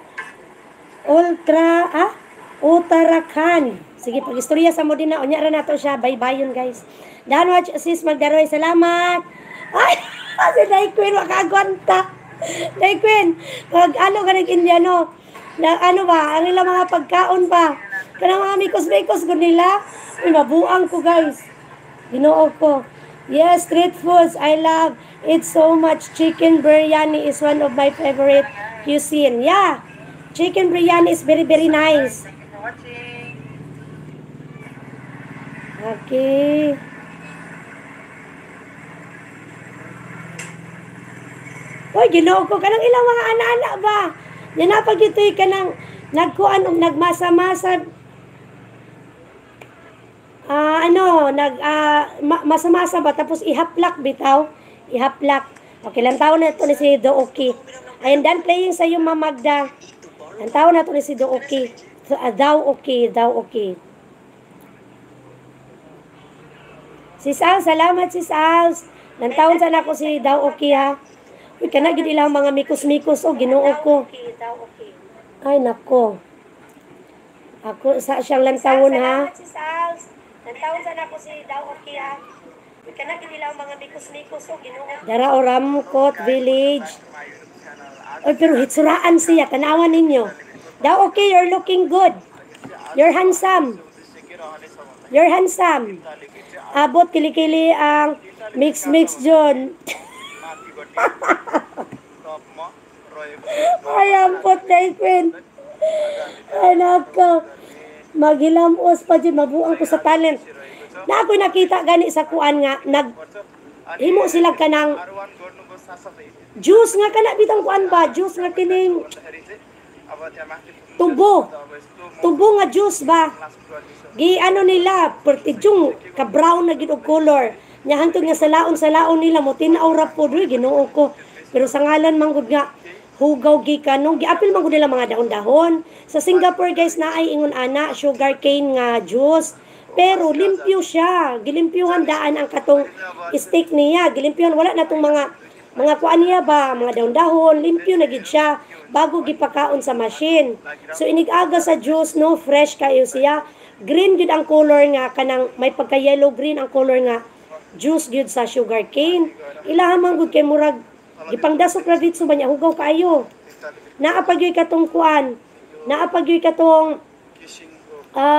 Uttarakhand? Sige, pag-istorya sa mo din na. Unya ra na to siya. Bye-bye yun, guys. Dan watch sis Magdaroy. Salamat. Ay, si Daiquin, makagwanta. Daiquin, pag ka nag-Indiano, ang ilang mga pagkaon ba? Kanang mga mikos-mikos ko nila. Uy, mabuang ko, guys. Ginoo ko. Yes, street foods. I love it so much. Chicken biryani is one of my favorite cuisine. Yeah, chicken biryani is very, very nice. Thank you for watching. Okay. Uy, ginoo ko. Kanang ilang mga anak-anak ba? Yan na pag ito'y kanang nagkuan o nagmasa-masa. Masa-masa ba? Tapos ihaplak bitaw. Ihaplak. Okay, lang tao na ito ni si Dooki. Ayun, done playing sa iyo, Mamagda. Lang tao na ito ni si Dooki. Daw okay. Sis Al, salamat sis Al. Lang taon sana ko si Daw okay ha. Uy, kanagid ilang mga mikos-mikos o ginoo ko. Ay, nako. Ako, sa siyang lang taon ha. Sis Al, lang taon sana ko si Daw okay ha. Kanagid ilang mga mikos-mikos o ginoo. Dara o Ramcot Village. Oy, pero hitsuraan siya. Tanawan ninyo. Daw okay, you're looking good. You're handsome. You're handsome. Abot kilikili ang mix John. Ay, ampot na Queen. Ay, nako. Maghilamos pa dyan. Mabuang ko sa talent. Na ako'y nakita gani sa kuan nga. Himo sila ka ng juice nga ka na. Bitang kuan ba? Juice nga kining tubo. Tubo nga juice ba? Gi ano nila, pertidyong ka-brown na gid og color. Nya hangtod nga sa laon nila mo tinaw ra pod Ginoo ko. Pero sa ngalan man gud nga hugaw gikan nung giapil man gud nila mga dahon-dahon. Sa Singapore guys na ay ingon ana sugar cane nga juice. Pero limpyo siya. Gilimpyuhan daan ang katong stick niya. Gilimpyuhan wala na tong mga kuan niya ba, mga dahon-dahon, limpyo na gid siya bago gipakaon sa machine. So inig-aga sa juice no, fresh kayo siya. Green gud ang color nga kanang may pagka yellow green ang color nga juice gud sa sugar cane. Ilaha man gud kay murag gipangdasok ra dito ba niya hugaw kayo. Naapagyoy katong kuan. Naapagyoy katong Kissing ko.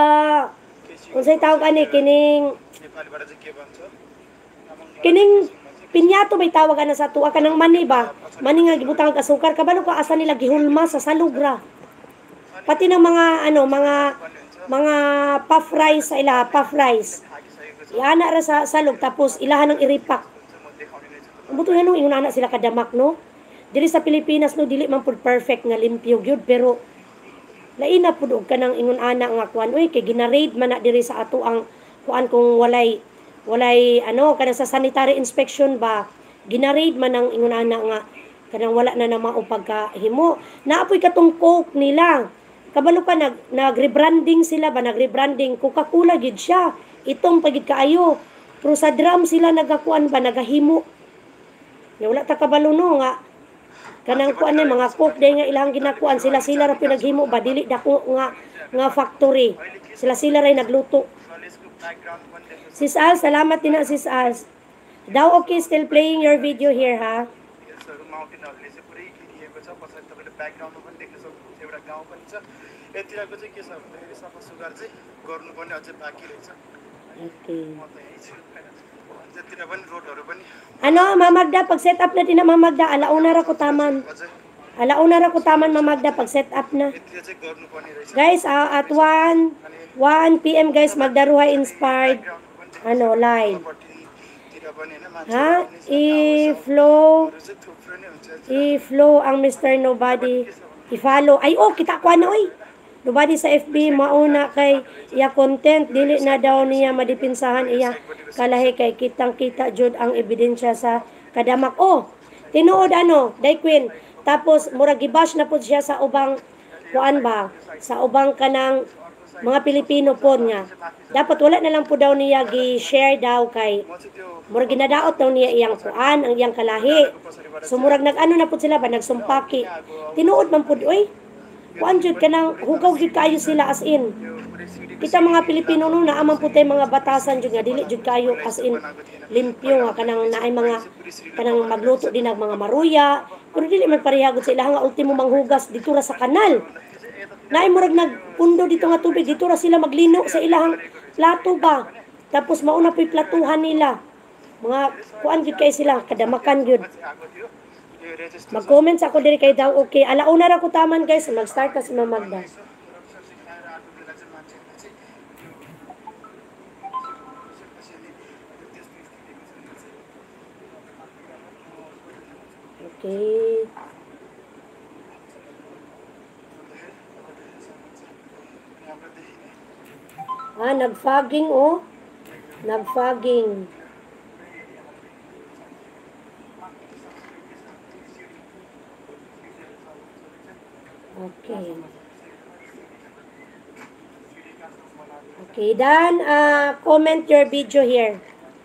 Unsay tawag ani kining नेपालीबाट चाहिँ के भन्छ? kining pinyato may tawag ana sa tuwa kanang mani ba? Mani nga gibutang og asukar kabalo ko asa nila gihulma sa salugra. Pati ng mga mga puff rice sa ila, puff rice. Iana ra sa salog tapos ilahan ng iripak. Buto nga nung ingon ana sila kadamak no. Dili sa Pilipinas no dili man pud perfect nga limpyo gyud pero lain na pud og kanang ingon ana nga kuan oy kay ginaraid man na diri sa ato ang kuan kung walay ano kada sa sanitary inspection ba ginaraid man ang ingon ana nga kanang wala na na mao pagkahimo. Naapoy katong Coke nila. Kabalo pa nag-rebranding sila ba nag-rebranding Coca-Cola gid siya. Itong pagid kaayo. Pero sa drum sila nagakuan ba nagahimo. Ya wala ta kabalo no nga kanang kuan ni mga Coke day nga ilang ginakuan sila ra pinaghimo ba dili dako nga factory. Sila ray nagluto. Sis Al, salamat din na Sis Al. Daw okay still playing your video here ha. माउन्टेनहरूले चाहिँ पुरै लिएको छ पछाडि तपाईँले ब्याकग्राउन्डमा पनि देख्न सक्नुहुन्छ एउटा गाउँ पनि छ यतिको चाहिँ के छ भन्दाखेरि सफा सुग्घर चाहिँ गर्नुपर्ने अझै बाँकी रहेछ Okay. म त यहीँ छु जतिर पनि रोडहरू पनि Ano, mamagda, pag set up natin na mamagda, alauna ra ko taman. अझै Alauna ra ko taman mamagda pag set up na. यतिर चाहिँ गर्नुपर्ने रहेछ Guys, at 1 PM guys, Magdaruha inspired ano live. पट्टितिर पनि होइन मान्छे Ha? I-flow चाहिँ थुप्रो नै हुन्छ i-flow ang Mr. Nobody. I-follow. Ay, oh, kita ko ano eh. Nobody sa FB, mauna kay iya content. Dili na daw niya madipinsahan iya kalahi kay kitang-kita jud ang ebidensya sa kadamak. Oh, tinuod ano, Day Queen. Tapos, murag gibash na po siya sa ubang, kuan ba, sa ubang kanang mga Pilipino po niya. Dapat wala na lang po daw niya gi-share daw kay murag ginadaot daw niya iyang kuan, ang iyang kalahi. So murag nag-ano na po sila ba, nagsumpaki. Tinuod man po, oy, kuan jud kanang hugaw jud kayo sila as in. Kita mga Pilipino no naaman po tay mga batasan jud nga dili jud kayo as in limpyo nga kanang naay mga kanang magluto din ng mga maruya. Pero dili man parehagod sa ilang nga ultimo manghugas dito ra sa kanal. Naay murag nagpundo dito nga tubig dito ra sila maglino sa ilang plato ba. Tapos mauna po'y platuhan nila. Mga kuan jud kay sila kadamakan jud. Mag-comment sa ako diri kay daw okay. Alauna ra ko taman guys, mag-start ka si Ma'am Magda. Okay. Nag-fogging oh. Nag-fogging. Okay. Okay, dan comment your video here.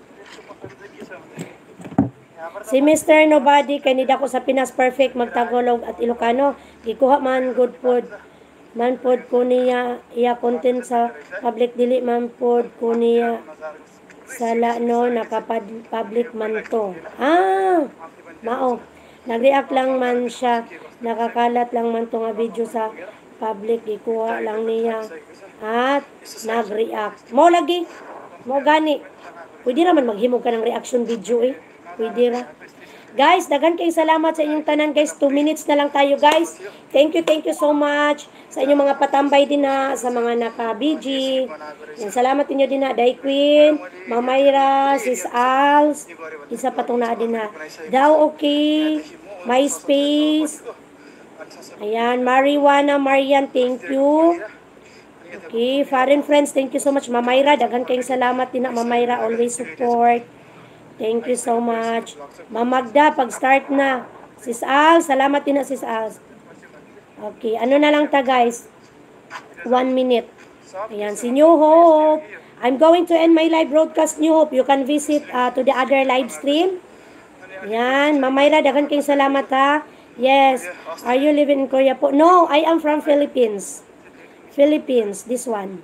Si Mr. Nobody kanida ko sa Pinas Perfect magtagolog at Ilocano. Gikuha man good food. Man pod ko niya iya content sa public dili man pod ko niya sala no nakapad-public man to. Mao. Nag-react lang man siya, nakakalat lang man to nga video sa public, ikuha lang niya at nag-react. Mo lagi, mo gani. Pwede naman maghimog ka ng reaction video eh. Pwede ra. Guys, dagan kayong salamat sa inyong tanan guys. 2 minutes na lang tayo guys. Thank you so much sa inyong mga patambay din na sa mga naka-BG. Salamat inyo din na Day Queen, Ma'am Mayra, Sis Als, isa pa tong na din na. Daw okay, MySpace. Ayan, Marijuana, Marian, thank you. Okay, foreign friends, thank you so much. Ma'am Mayra, dagan kayong salamat din na Ma'am Mayra, always support. Thank you so much. Ma'am Magda, pag-start na. Sis Al, salamat din na Sis Al. Okay, ano na lang ta guys? 1 minute. Ayan, si New Hope. I'm going to end my live broadcast, New Hope. You can visit to the other live stream. Ayan, Ma'am Mayra, dagan kayong salamat ha. Yes. Are you living in Korea po? No, I am from Philippines. Philippines, this one.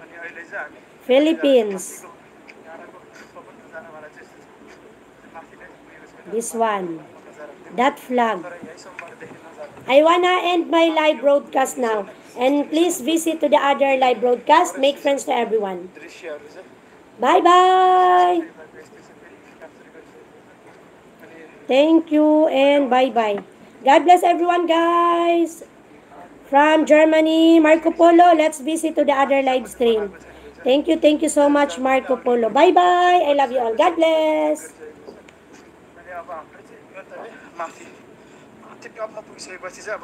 Philippines. This one. That flag. तर यही सब बार देखना चाहते I wanna end my live broadcast now. And please visit to the other live broadcast. Make friends to everyone. हैं दृश्यहरू चाहिँ Bye-bye. यस्तो चाहिँ फेरि क्याप्चर गरिसकेको अनि Thank you and bye-bye. God bless everyone, guys. From Germany, Marco Polo. Let's visit to the other live stream. Thank you so much, Marco Polo. Bye-bye. I love you all. God bless. अनि अब हाम्रो चाहिँ यो त माथि टपमा पुगिसकेपछि चाहिँ अब